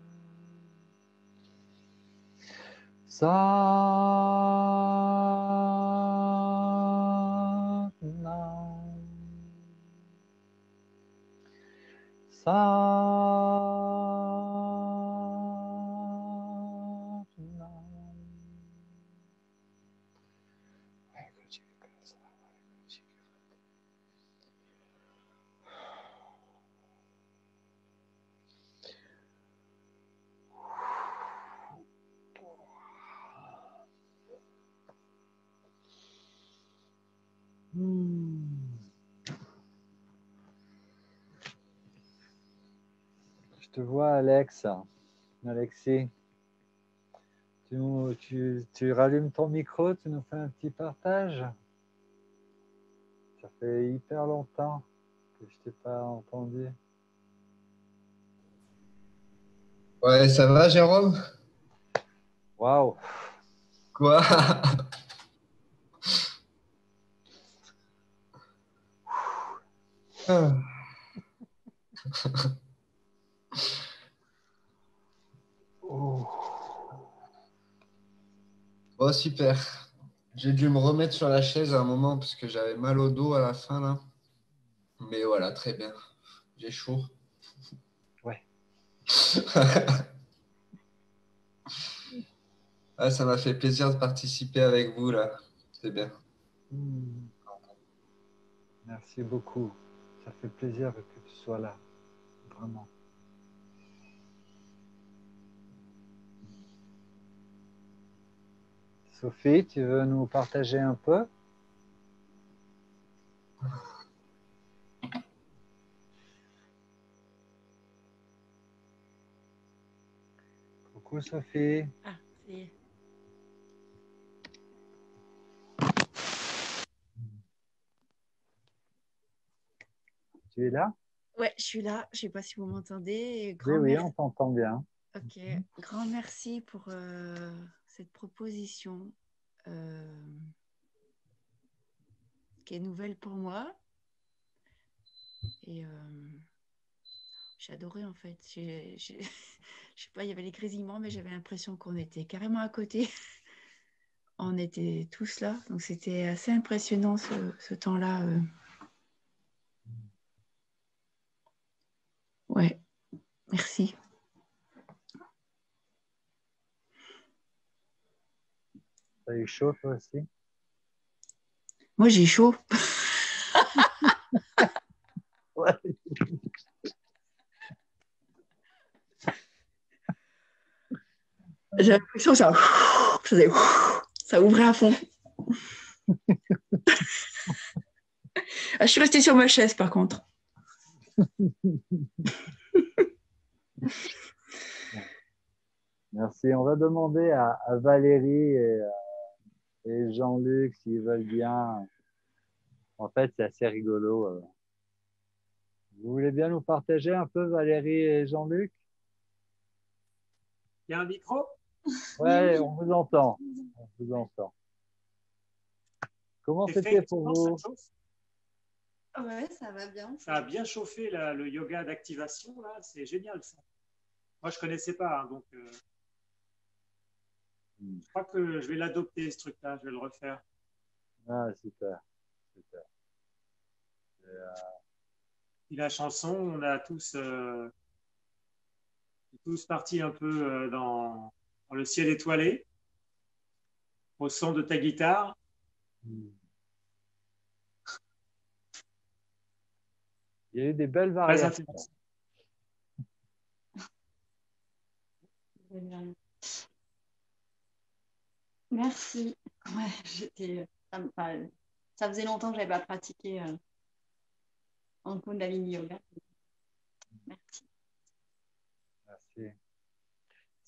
Satnam. Je te vois, Alexis. Tu rallumes ton micro, tu nous fais un petit partage. Ça fait hyper longtemps que je t'ai pas entendu. Ouais, ça va, Jérôme? Waouh! Quoi? Oh. Oh, super. J'ai dû me remettre sur la chaise à un moment parce que j'avais mal au dos à la fin, là. Mais voilà, très bien. J'ai chaud. Ouais. Ah, ça m'a fait plaisir de participer avec vous, là. C'est bien. Merci beaucoup. Ça fait plaisir que tu sois là. Vraiment. Sophie, tu veux nous partager un peu? Coucou Sophie. Ah, c'est... Tu es là? Ouais, je suis là. Je ne sais pas si vous m'entendez. Oui, Grand oui, merci. on t'entend bien. Ok, grand merci pour cette proposition qui est nouvelle pour moi. Et j'ai adoré en fait. Je sais pas, il y avait les grésillements, mais j'avais l'impression qu'on était carrément à côté. On était tous là. Donc c'était assez impressionnant ce temps-là. Ouais, merci. T'as eu chaud toi aussi? Moi, j'ai chaud. Ouais. J'ai l'impression que ça ouvrait à fond. Ah, je suis restée sur ma chaise par contre. Merci. On va demander à Valérie et Jean-Luc s'ils veulent bien. En fait, c'est assez rigolo. Vous voulez bien nous partager un peu, Valérie et Jean-Luc? Il y a un micro? Ouais, on vous entend. On vous entend. Comment c'était pour Effectivement, ça vous? chauffe. Ouais, ça va bien. Ça a bien chauffé le yoga d'activation, là. C'est génial, ça. Moi, je ne connaissais pas, hein, donc je crois que je vais l'adopter, ce truc-là. Je vais le refaire. Ah, super, super. Et la chanson, on a tous partis un peu dans le ciel étoilé, au son de ta guitare. Il y a eu des belles Très variations. intéressant. Merci. Ouais, ça faisait longtemps que je n'avais pas pratiqué en Kundalini Yoga. Merci. Merci.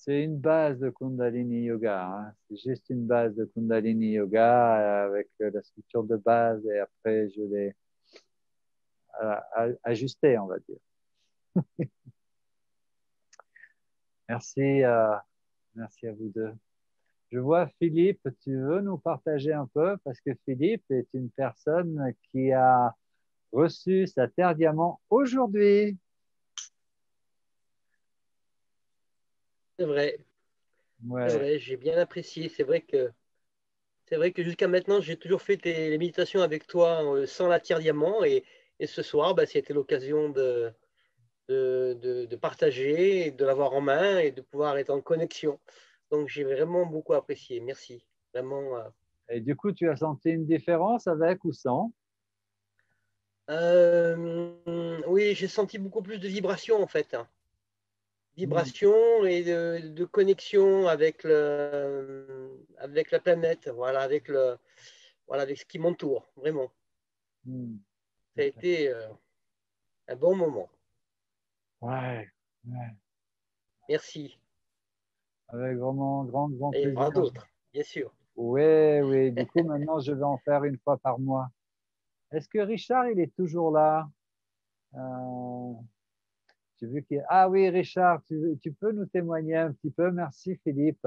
C'est une base de Kundalini Yoga. Hein. C'est juste une base de Kundalini Yoga avec la structure de base et après je l'ai ajusté, on va dire. Merci, merci à vous deux. Je vois Philippe, tu veux nous partager un peu parce que Philippe est une personne qui a reçu sa terre diamant aujourd'hui. C'est vrai, Ouais. c'est vrai, j'ai bien apprécié. C'est vrai que jusqu'à maintenant, j'ai toujours fait les méditations avec toi sans la terre diamant. Et ce soir, bah, c'était l'occasion de partager, de l'avoir en main et de pouvoir être en connexion. Donc, j'ai vraiment beaucoup apprécié. Merci. Vraiment. Et du coup, tu as senti une différence avec ou sans? Oui, j'ai senti beaucoup plus de vibrations en fait. Vibration et de connexion avec avec la planète, voilà, avec ce qui m'entoure, vraiment. Ça a été un bon moment. Ouais, ouais. Merci. Avec vraiment grand Et il y en aura plaisir. d'autres, bien sûr. Oui, oui. Du coup, maintenant, je vais en faire une fois par mois. Est-ce que Richard, il est toujours là? J'ai vu qu'il... Ah oui, Richard, tu peux nous témoigner un petit peu? Merci, Philippe.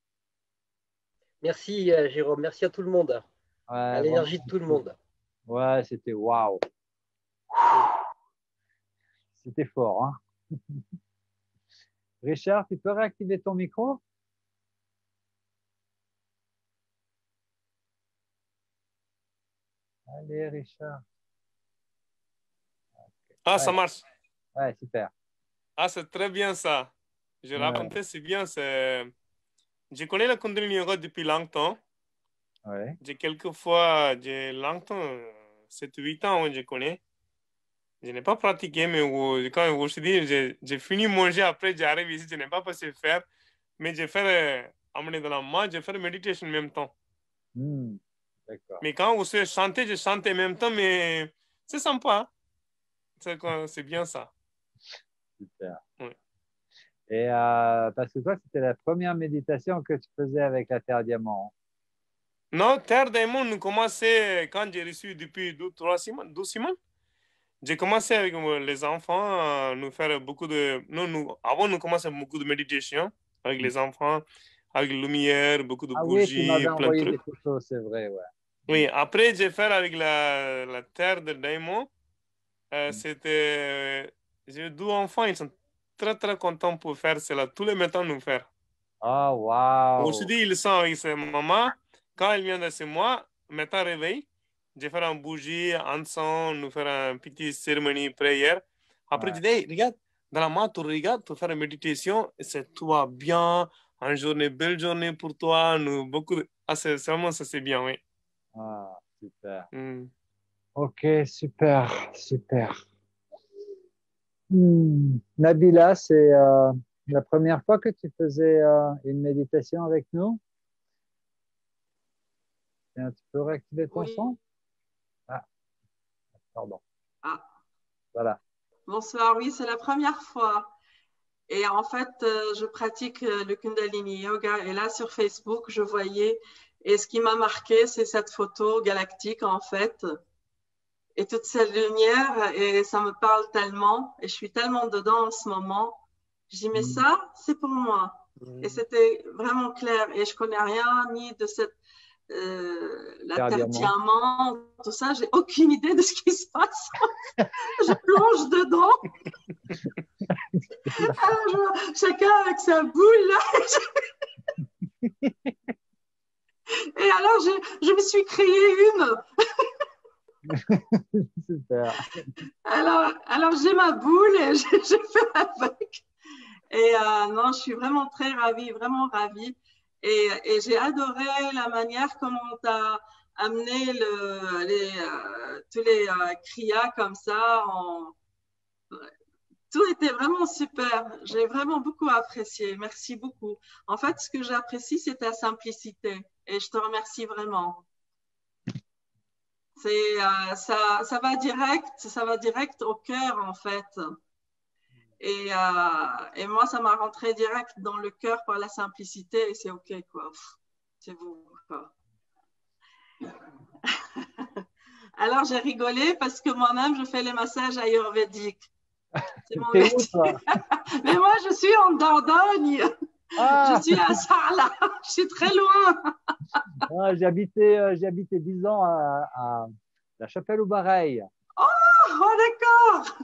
Merci, Jérôme. Merci à tout le monde. Ouais, À l'énergie de tout le monde. Ouais, c'était waouh. C'était fort, hein? Richard, tu peux réactiver ton micro? Allez, Richard. Ah, ça marche. Ouais, super. Ah, c'est très bien ça. Je racontais, c'est bien. Je connais la Kundalini Yoga depuis longtemps. Ouais. J'ai longtemps, 7-8 ans, je connais. Je n'ai pas pratiqué, mais quand je dis, j'ai fini de manger, après j'arrive ici, je n'ai pas passé faire, mais j'ai fait, amener dans la main, j'ai fait méditation en même temps. D'accord. Mais quand vous chantez, je chante en même temps, mais c'est sympa. C'est bien ça. Super. Oui. Et parce que toi, c'était la première méditation que tu faisais avec la Terre Diamant. Non, Terre Diamant, nous commençons quand j'ai reçu depuis 12 semaines. J'ai commencé avec les enfants à nous faire beaucoup de... Avant, nous commençons beaucoup de méditation avec les enfants, avec lumière, beaucoup de Ah oui, tu m'avais bougies, plein de envoyé des trucs. photos, c'est vrai, ouais. Oui, après, j'ai fait avec la Terre de Diamant. J'ai 2 enfants, ils sont très, très contents pour faire cela. Tous les matins, nous faire. Ah, waouh! Aujourd'hui, ils sont avec sa maman. Quand elle vient de chez moi, matin réveil, je fais une bougie, ensemble, nous faire une petite cérémonie, prière. Après, je dis, hey, regarde, dans la main, tu regardes, tu fais une méditation, c'est toi bien, une journée, belle journée pour toi, nous, beaucoup de... Ah, c'est vraiment, ça, c'est bien, oui. Ah, super. Mm. Ok, super, super. Nabila, c'est la première fois que tu faisais une méditation avec nous? Tiens, tu peux réactiver ton son? Ah, pardon. Ah. Voilà. Bonsoir, oui, c'est la première fois. Et en fait, je pratique le Kundalini Yoga. Et là, sur Facebook, je voyais. Et ce qui m'a marqué, c'est cette photo galactique, en fait. Et toute cette lumière. Et ça me parle tellement. Et je suis tellement dedans en ce moment. Je dis, mais ça, c'est pour moi. Et c'était vraiment clair. Et je connais rien ni de cette la terre diamant, tout ça, j'ai aucune idée de ce qui se passe. Je plonge dedans. Alors, chacun avec sa boule là. Et alors, je me suis créé une. Super. Alors j'ai ma boule et j'ai fait avec. Et non, je suis vraiment très ravie, vraiment ravie. Et j'ai adoré la manière comment tu as amené tous les kriyas comme ça. Tout était vraiment super. J'ai vraiment beaucoup apprécié. Merci beaucoup. En fait, ce que j'apprécie, c'est ta simplicité. Et je te remercie vraiment. Ça va direct au cœur, en fait. Et moi, ça m'a rentré direct dans le cœur par la simplicité et c'est OK, quoi. C'est vous, quoi. Alors, j'ai rigolé parce que moi-même, je fais les massages ayurvédiques. C'est mon métier. Mais moi, je suis en Dordogne. Je suis à Sarlat. Je suis très loin. J'ai habité 10 ans à la Chapelle-au-Bareil. Oh, d'accord.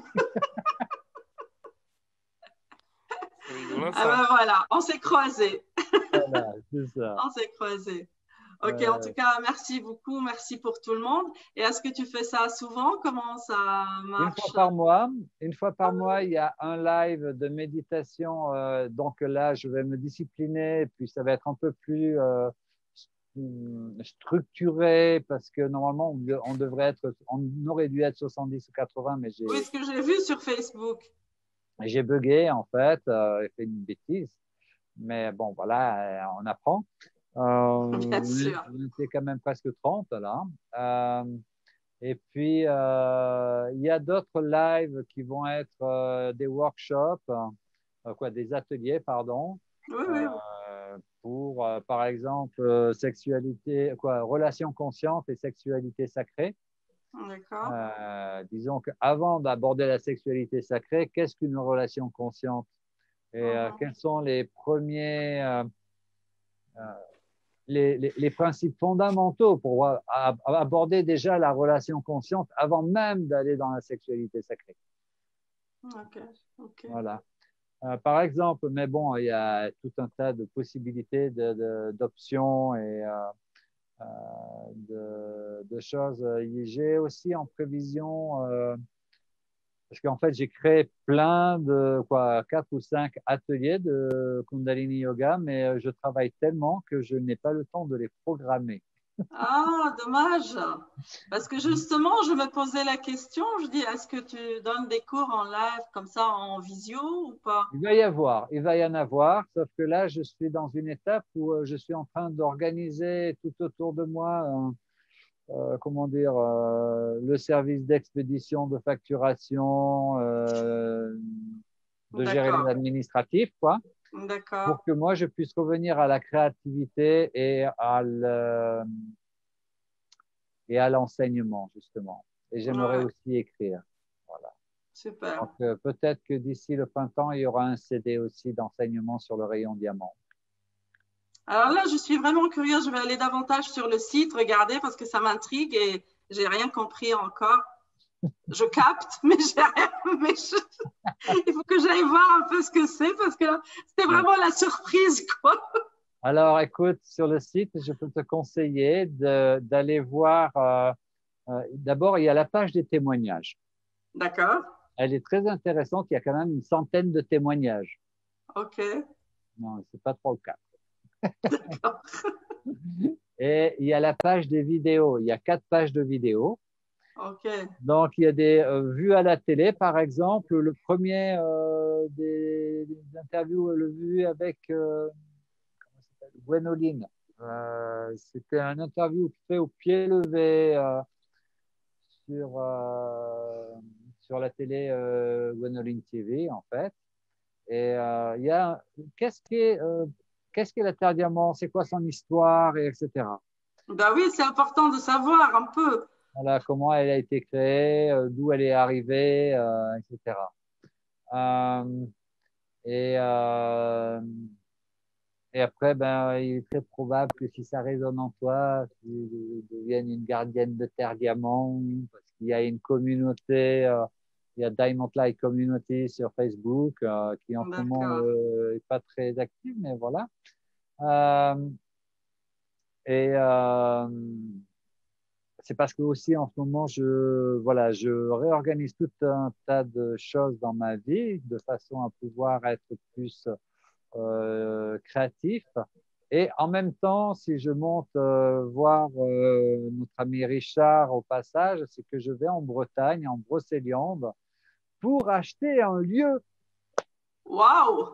Ah ben voilà, on s'est croisés. Voilà, c'est ça. On s'est croisés. Ok, en tout cas, merci beaucoup, merci pour tout le monde. Et est-ce que tu fais ça souvent? Comment ça marche? Une fois par mois. Une fois par mois, il y a un live de méditation. Donc là, je vais me discipliner, puis ça va être un peu plus structuré parce que normalement, on aurait dû être 70 ou 80, mais oui, ce que j'ai vu sur Facebook. J'ai bugué en fait, j'ai fait une bêtise. Mais bon, voilà, on apprend. Bien sûr. On était quand même presque 30 là. Et puis, il y a d'autres lives qui vont être des workshops, des ateliers, pardon, oui, oui. pour, par exemple, sexualité, relations conscientes et sexualité sacrée. D'accord. Disons qu'avant d'aborder la sexualité sacrée, qu'est-ce qu'une relation consciente? Et quels sont les premiers, les principes fondamentaux pour aborder déjà la relation consciente avant même d'aller dans la sexualité sacrée? Ok. Voilà. Par exemple, mais bon, il y a tout un tas de possibilités d'options et de choses. J'ai aussi en prévision, parce qu'en fait, j'ai créé plein de 4 ou 5 ateliers de Kundalini Yoga, mais je travaille tellement que je n'ai pas le temps de les programmer. Ah, dommage. Parce que justement, je me posais la question, je dis, est-ce que tu donnes des cours en live comme ça, en visio ou pas? Il va y en avoir, sauf que là, je suis dans une étape où je suis en train d'organiser tout autour de moi, le service d'expédition, de facturation, de gérer l'administratif, quoi. D'accord. Pour que moi, je puisse revenir à la créativité et à l'enseignement, justement. Et j'aimerais aussi écrire. Voilà. Super. Donc, peut-être que d'ici le printemps, il y aura un CD aussi d'enseignement sur le rayon diamant. Alors là, je suis vraiment curieuse. Je vais aller davantage sur le site, regarder parce que ça m'intrigue et j'ai rien compris encore. Je capte, mais j'ai rien. Il faut que j'aille voir un peu ce que c'est parce que c'était vraiment la surprise, quoi. Alors, écoute, sur le site, je peux te conseiller d'aller voir. D'abord, il y a la page des témoignages. D'accord. Elle est très intéressante. Il y a quand même une centaine de témoignages. OK. Non, c'est pas trop le cas. D'accord. Et il y a la page des vidéos. Il y a 4 pages de vidéos. OK. Donc, il y a des vues à la télé, par exemple. Le premier des interviews, le vu avec Gwénoline. C'était un interview fait au pied levé sur la télé Gwénoline TV, en fait. Et il y a qu'est-ce qu'est la Terre Diamant, c'est quoi son histoire, et etc. Ben oui, c'est important de savoir un peu. Voilà, comment elle a été créée, d'où elle est arrivée, etc. Et après, ben, il est très probable que si ça résonne en toi, tu deviennes une gardienne de Terre Diamant, parce qu'il y a une communauté, il y a Diamond Light Community sur Facebook, qui en ce moment n'est pas très active, mais voilà. C'est parce que aussi en ce moment, je réorganise tout un tas de choses dans ma vie de façon à pouvoir être plus créatif. Et en même temps, si je monte voir notre ami Richard au passage, c'est que je vais en Bretagne, en Brocéliande, pour acheter un lieu. Waouh!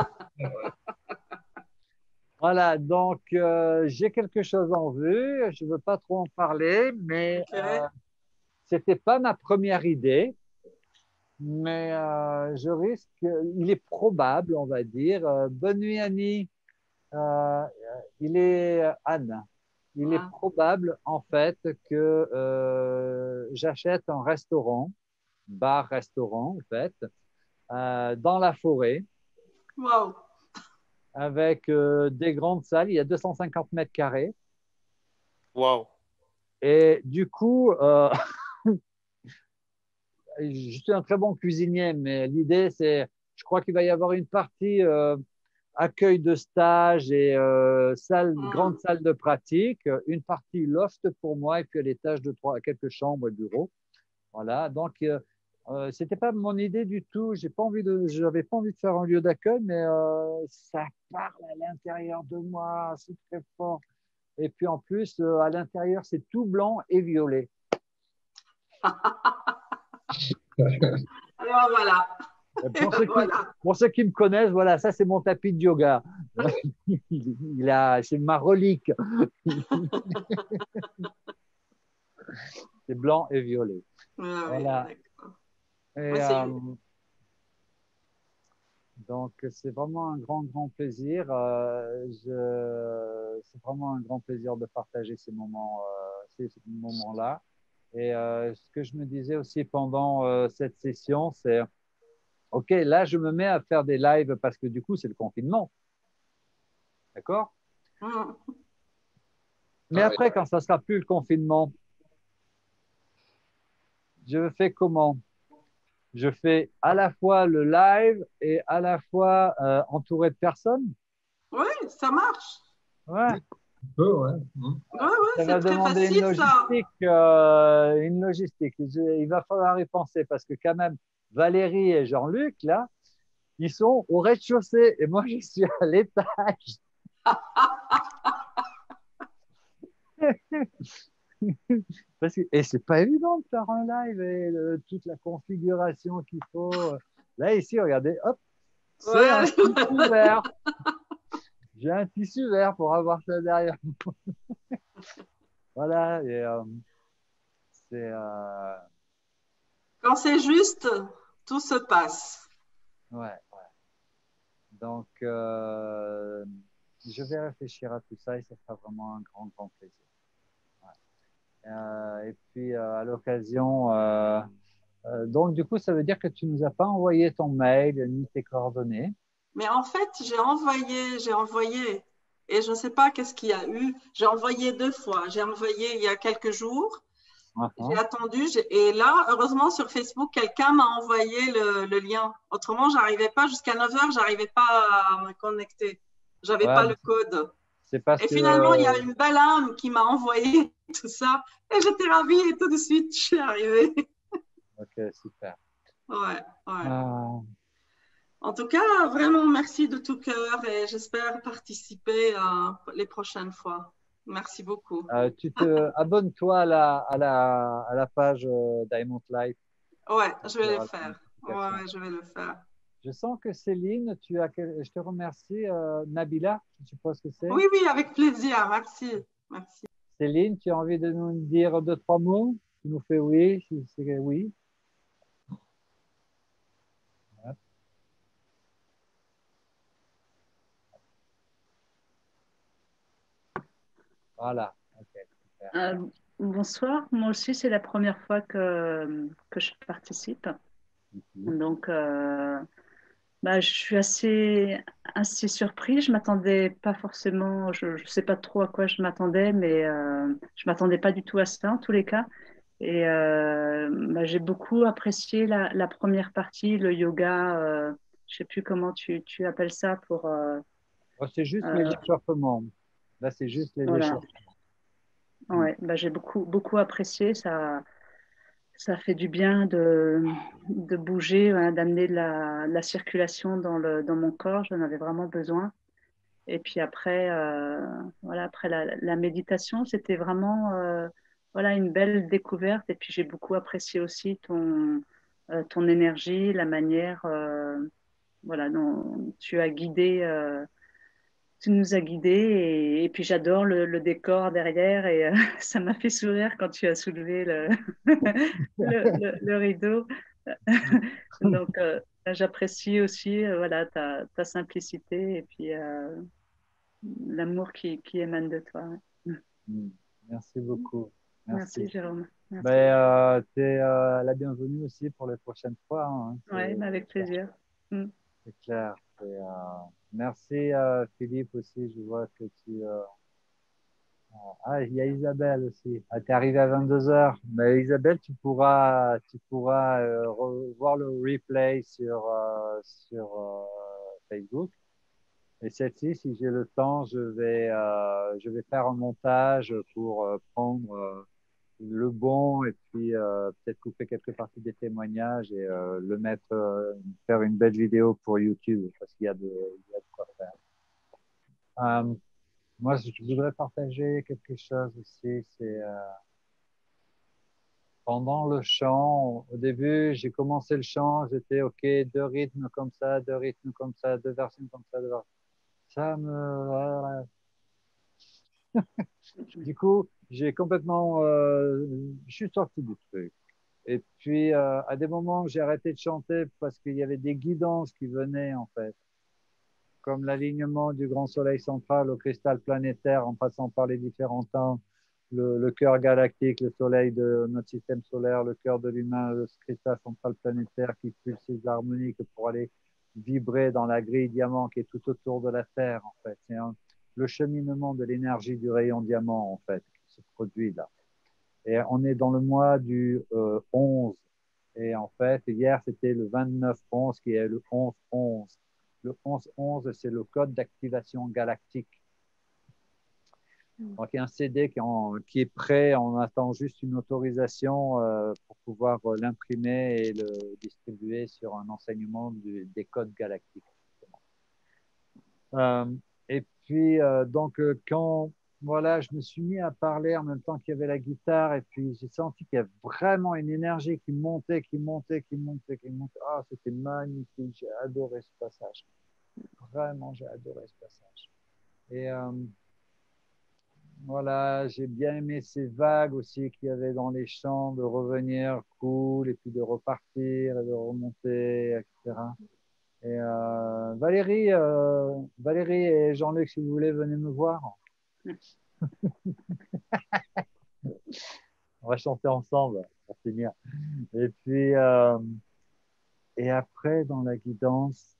Voilà, donc j'ai quelque chose en vue. Je ne veux pas trop en parler, mais c'était pas ma première idée. mais je risque, il est probable, on va dire. Bonne nuit, Annie. Euh, il est Anne. Il est probable en fait que j'achète un restaurant, bar-restaurant en fait, dans la forêt, Waouh. avec des grandes salles. Il y a 250 mètres carrés. Wow. Et du coup, je suis un très bon cuisinier, mais l'idée, c'est, je crois qu'il va y avoir une partie accueil de stage et grande salle de pratique, une partie loft pour moi, et puis à l'étage de quelques chambres et bureaux. Voilà, donc c'était pas mon idée du tout. J'avais pas envie de faire un lieu d'accueil, mais ça parle à l'intérieur de moi, c'est très fort. Et puis en plus, à l'intérieur, c'est tout blanc et violet. Alors voilà. Pour ceux qui me connaissent, voilà, ça c'est mon tapis de yoga. C'est ma relique. C'est blanc et violet. Voilà. Et, donc c'est vraiment un grand plaisir. C'est vraiment un grand plaisir de partager ces moments-là. Et ce que je me disais aussi pendant cette session, c'est OK, là, je me mets à faire des lives parce que du coup, c'est le confinement. D'accord? Mais après, quand ça sera plus le confinement, je fais comment? Je fais à la fois le live et à la fois entouré de personnes. Oui, ça marche. Ouais. Ça va demander une logistique. Il va falloir y penser parce que quand même, Valérie et Jean-Luc, là, ils sont au rez-de-chaussée et moi, je suis à l'étage. Et c'est pas évident de faire un live et toute la configuration qu'il faut. Là, ici, regardez, hop, c'est un tissu vert. J'ai un tissu vert pour avoir ça derrière moi. Voilà, et c'est... Quand c'est juste, tout se passe. Ouais. Donc, je vais réfléchir à tout ça et ça sera vraiment un grand plaisir. Ouais. Et puis, à l'occasion, donc du coup, ça veut dire que tu nous as pas envoyé ton mail ni tes coordonnées. Mais en fait, j'ai envoyé, et je ne sais pas qu'est-ce qu'il y a eu. J'ai envoyé 2 fois. J'ai envoyé il y a quelques jours. J'ai attendu, et là, heureusement, sur Facebook, quelqu'un m'a envoyé le lien. Autrement, j'arrivais pas, jusqu'à 9h, j'arrivais pas à me connecter. J'avais pas le code. Et finalement, il y a une belle âme qui m'a envoyé tout ça, et j'étais ravie, et tout de suite, je suis arrivée. Ok, super. Ouais. En tout cas, vraiment, merci de tout cœur, et j'espère participer les prochaines fois. Merci beaucoup. Abonne-toi à la page Diamond Life. Ouais, je vais le faire. Je vais le faire. Je sens que Céline, je te remercie. Nabila, je suppose que c'est. Oui, avec plaisir. Merci. Céline, tu as envie de nous dire 2-3 mots? Tu nous fais oui, si c'est oui. Voilà. Okay, bonsoir. Moi aussi, c'est la première fois que je participe. Donc, je suis assez surprise. Je m'attendais pas forcément, je ne sais pas trop à quoi je m'attendais, mais je m'attendais pas du tout à ça en tous les cas. Et j'ai beaucoup apprécié la première partie, le yoga. Je sais plus comment tu appelles ça pour. C'est juste les échauffements. Là, c'est juste les échauffements. Ouais, j'ai beaucoup apprécié. Ça fait du bien de bouger, d'amener de la circulation dans mon corps. J'en avais vraiment besoin. Et puis après, après la méditation, c'était vraiment une belle découverte. Et puis j'ai beaucoup apprécié aussi ton énergie, la manière dont tu as guidé. Tu nous as guidés et puis j'adore le décor derrière et ça m'a fait sourire quand tu as soulevé le rideau. Donc, j'apprécie aussi voilà, ta simplicité et puis l'amour qui émane de toi. Merci beaucoup. Merci, Jérôme. Merci. Ben, tu es la bienvenue aussi pour les prochaines fois. Hein. Oui, avec plaisir. C'est clair. Merci Philippe aussi. Je vois que tu... Ah, il y a Isabelle aussi. Ah, tu es arrivée à 22h. Mais Isabelle, tu pourras voir le replay sur Facebook. Et celle-ci, si j'ai le temps, je vais faire un montage pour prendre le bon et puis peut-être couper quelques parties des témoignages et le mettre, faire une belle vidéo pour YouTube parce qu'il y a de quoi faire. Moi, je voudrais partager quelque chose aussi. C'est pendant le chant, au début, j'ai commencé le chant, j'étais OK, deux rythmes comme ça, deux rythmes comme ça, deux versions comme ça, deux versions. Ça me... Du coup, j'ai complètement... je suis sorti du truc. Et puis, à des moments, j'ai arrêté de chanter parce qu'il y avait des guidances qui venaient, en fait, comme l'alignement du grand soleil central au cristal planétaire en passant par les différents temps, le cœur galactique, le soleil de notre système solaire, le cœur de l'humain, le cristal central planétaire qui pulse ses harmoniques pour aller vibrer dans la grille diamant qui est tout autour de la Terre, en fait. C'est le cheminement de l'énergie du rayon diamant, en fait, qui se produit là. Et on est dans le mois du 11. Et en fait, hier, c'était le 29-11 qui est le 11-11. Le 11-11, c'est le code d'activation galactique. Donc, il y a un CD qui est prêt, on attend juste une autorisation pour pouvoir l'imprimer et le distribuer sur un enseignement des codes galactiques. Et puis, donc, quand voilà, je me suis mis à parler en même temps qu'il y avait la guitare et puis j'ai senti qu'il y avait vraiment une énergie qui montait, qui montait, qui montait, qui montait. Ah, c'était magnifique, j'ai adoré ce passage. Vraiment, j'ai adoré ce passage. Et voilà, j'ai bien aimé ces vagues aussi qu'il y avait dans les chants, de revenir cool et puis de repartir et de remonter, etc. Et Valérie et Jean-Luc, si vous voulez, venez me voir. On va chanter ensemble pour finir. Et puis, et après, dans la guidance,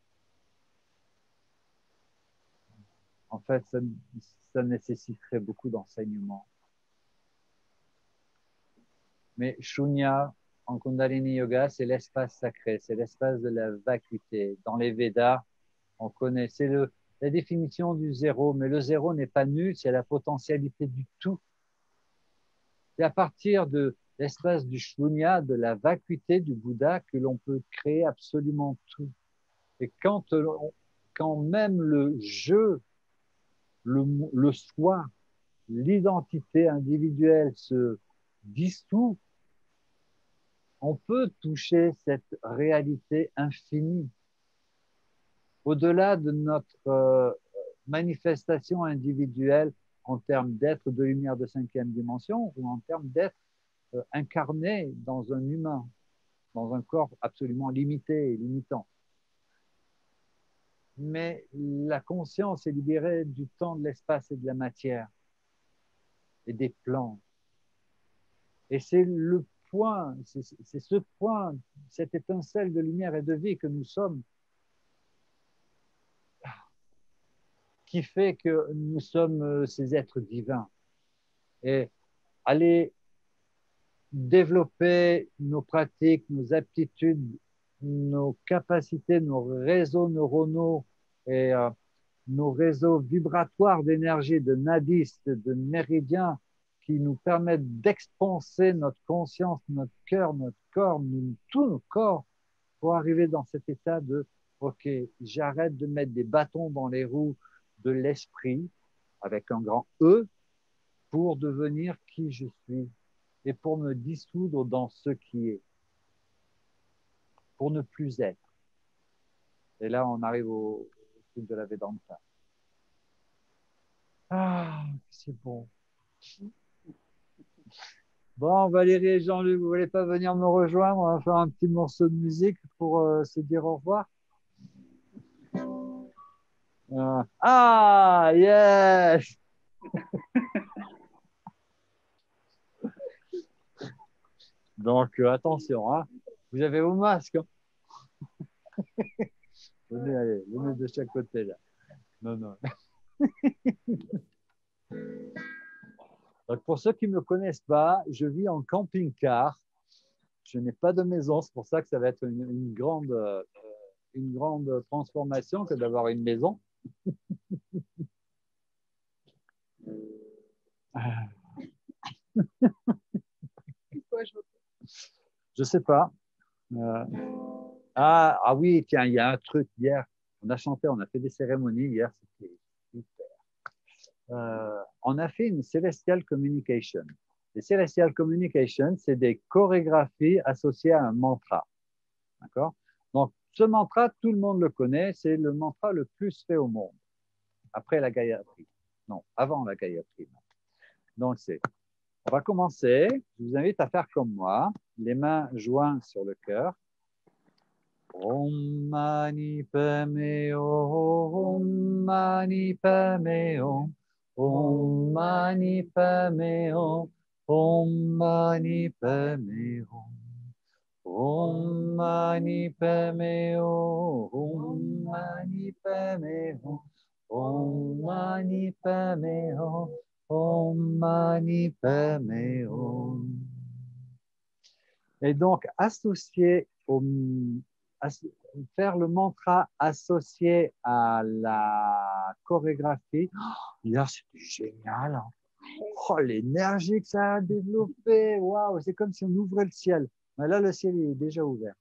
en fait, ça nécessiterait beaucoup d'enseignement. Mais Shunya, en Kundalini Yoga, c'est l'espace sacré, c'est l'espace de la vacuité. Dans les Védas, on connaît, c'est la définition du zéro, mais le zéro n'est pas nul, c'est la potentialité du tout. C'est à partir de l'espace du Shunya, de la vacuité du Bouddha, que l'on peut créer absolument tout. Et quand même le jeu, le soi, l'identité individuelle se dissout, on peut toucher cette réalité infinie. Au-delà de notre manifestation individuelle en termes d'être de lumière de cinquième dimension ou en termes d'être incarné dans un humain, dans un corps absolument limité et limitant. Mais la conscience est libérée du temps, de l'espace et de la matière et des plans. Et c'est le point, c'est ce point, cette étincelle de lumière et de vie que nous sommes qui fait que nous sommes ces êtres divins. Et aller développer nos pratiques, nos aptitudes, nos capacités, nos réseaux neuronaux et nos réseaux vibratoires d'énergie, de nadis, de méridiens qui nous permettent d'expanser notre conscience, notre cœur, notre corps, tous nos corps pour arriver dans cet état de OK, j'arrête de mettre des bâtons dans les roues de l'esprit avec un grand E pour devenir qui je suis et pour me dissoudre dans ce qui est, pour ne plus être. Et là, on arrive au truc de la Vedanta. Ah, c'est bon. Bon, Valérie et Jean-Luc, vous voulez pas venir me rejoindre? On va faire un petit morceau de musique pour se dire au revoir. Ah, yes! Donc, attention, hein. Vous avez vos masques. Hein. Venez, allez, venez de chaque côté, là. Non, non. Donc, pour ceux qui ne me connaissent pas, je vis en camping-car. Je n'ai pas de maison, c'est pour ça que ça va être une grande transformation que d'avoir une maison. Je sais pas. Ah oui, tiens, il y a un truc hier. On a chanté, on a fait des cérémonies hier, c'était super. On a fait une Celestial Communication. Les Celestial Communication, c'est des chorégraphies associées à un mantra. D'accord? Donc, ce mantra, tout le monde le connaît, c'est le mantra le plus fait au monde. Après la Gayatri. Non, avant la Gayatri. Donc, on va commencer. Je vous invite à faire comme moi, les mains jointes sur le cœur. Om mani padme hum, Om mani padme hum, Om mani padme hum, Om mani padme hum, Om mani padme hum, Om mani padme hum, Om mani padme hum, Om mani padme hum. Et donc, faire le mantra associé à la chorégraphie, hier c'était génial. Hein. Oh, l'énergie que ça a développé, waouh, c'est comme si on ouvrait le ciel. Mais là, le ciel est déjà ouvert.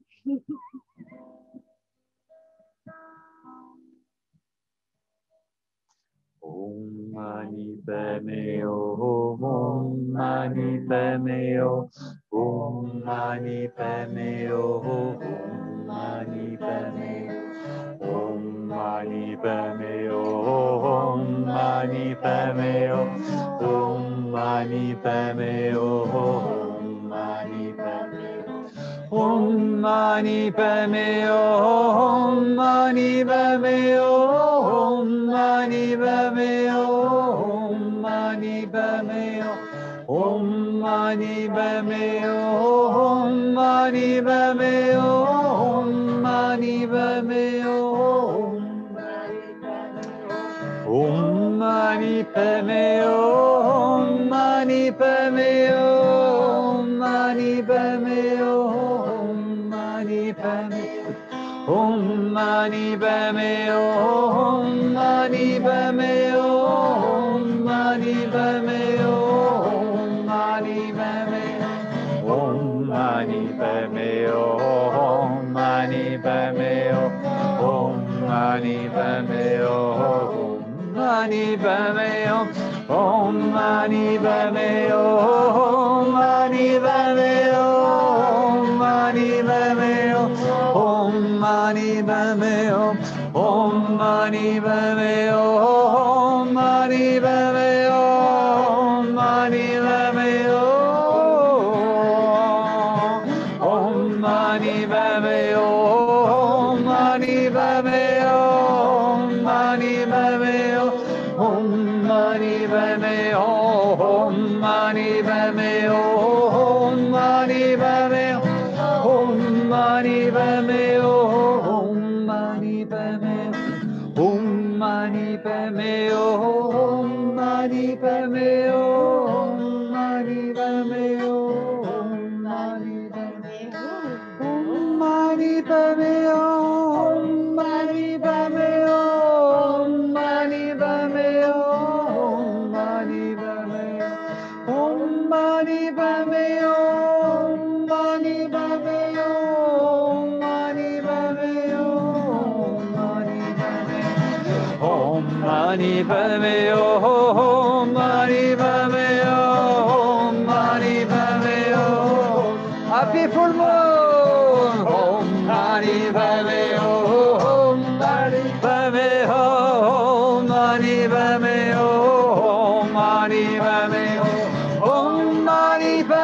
Om mani padme hum, Om mani padme hum, Om mani padme hum, Om mani padme hum, Om mani padme hum, Om mani padme hum, Om mani padme hum, Om mani padme hum, Om mani padme hum, Om mani padme hum, Om mani padme hum, Om mani padme hum, Om mani padme hum, Om mani padme hum, Om mani padme hum, Om mani padme hum, Om mani padme hum, Om mani padme hum, mani padme Om mani padme hum, mani padme hum, mani padme hum, mani padme Om mani padme hum, mani padme hum, mani padme hum, mani padme hum, Om mani padme hum, mani padme hum, mani padme hum, Om mani padme hum, Om mani padme hum, mani padme hum, mani padme hum, Om mani padme hum, mani padme hum, mani padme hum, Om mani padme hum, mani padme hum, mani padme hum, mani padme hum, mani padme Om mani padme hum, mani padme hum, mani padme hum, mani padme hum, mani padme hum, mani padme hum, mani padme hum, mani padme hum, mani padme hum, mani padme hum, mani padme hum, mani padme Om mani padme hum, mani padme hum, mani padme hum. Happy full moon. Om mani padme hum, mani padme hum, mani padme hum, mani padme hum, Om mani padme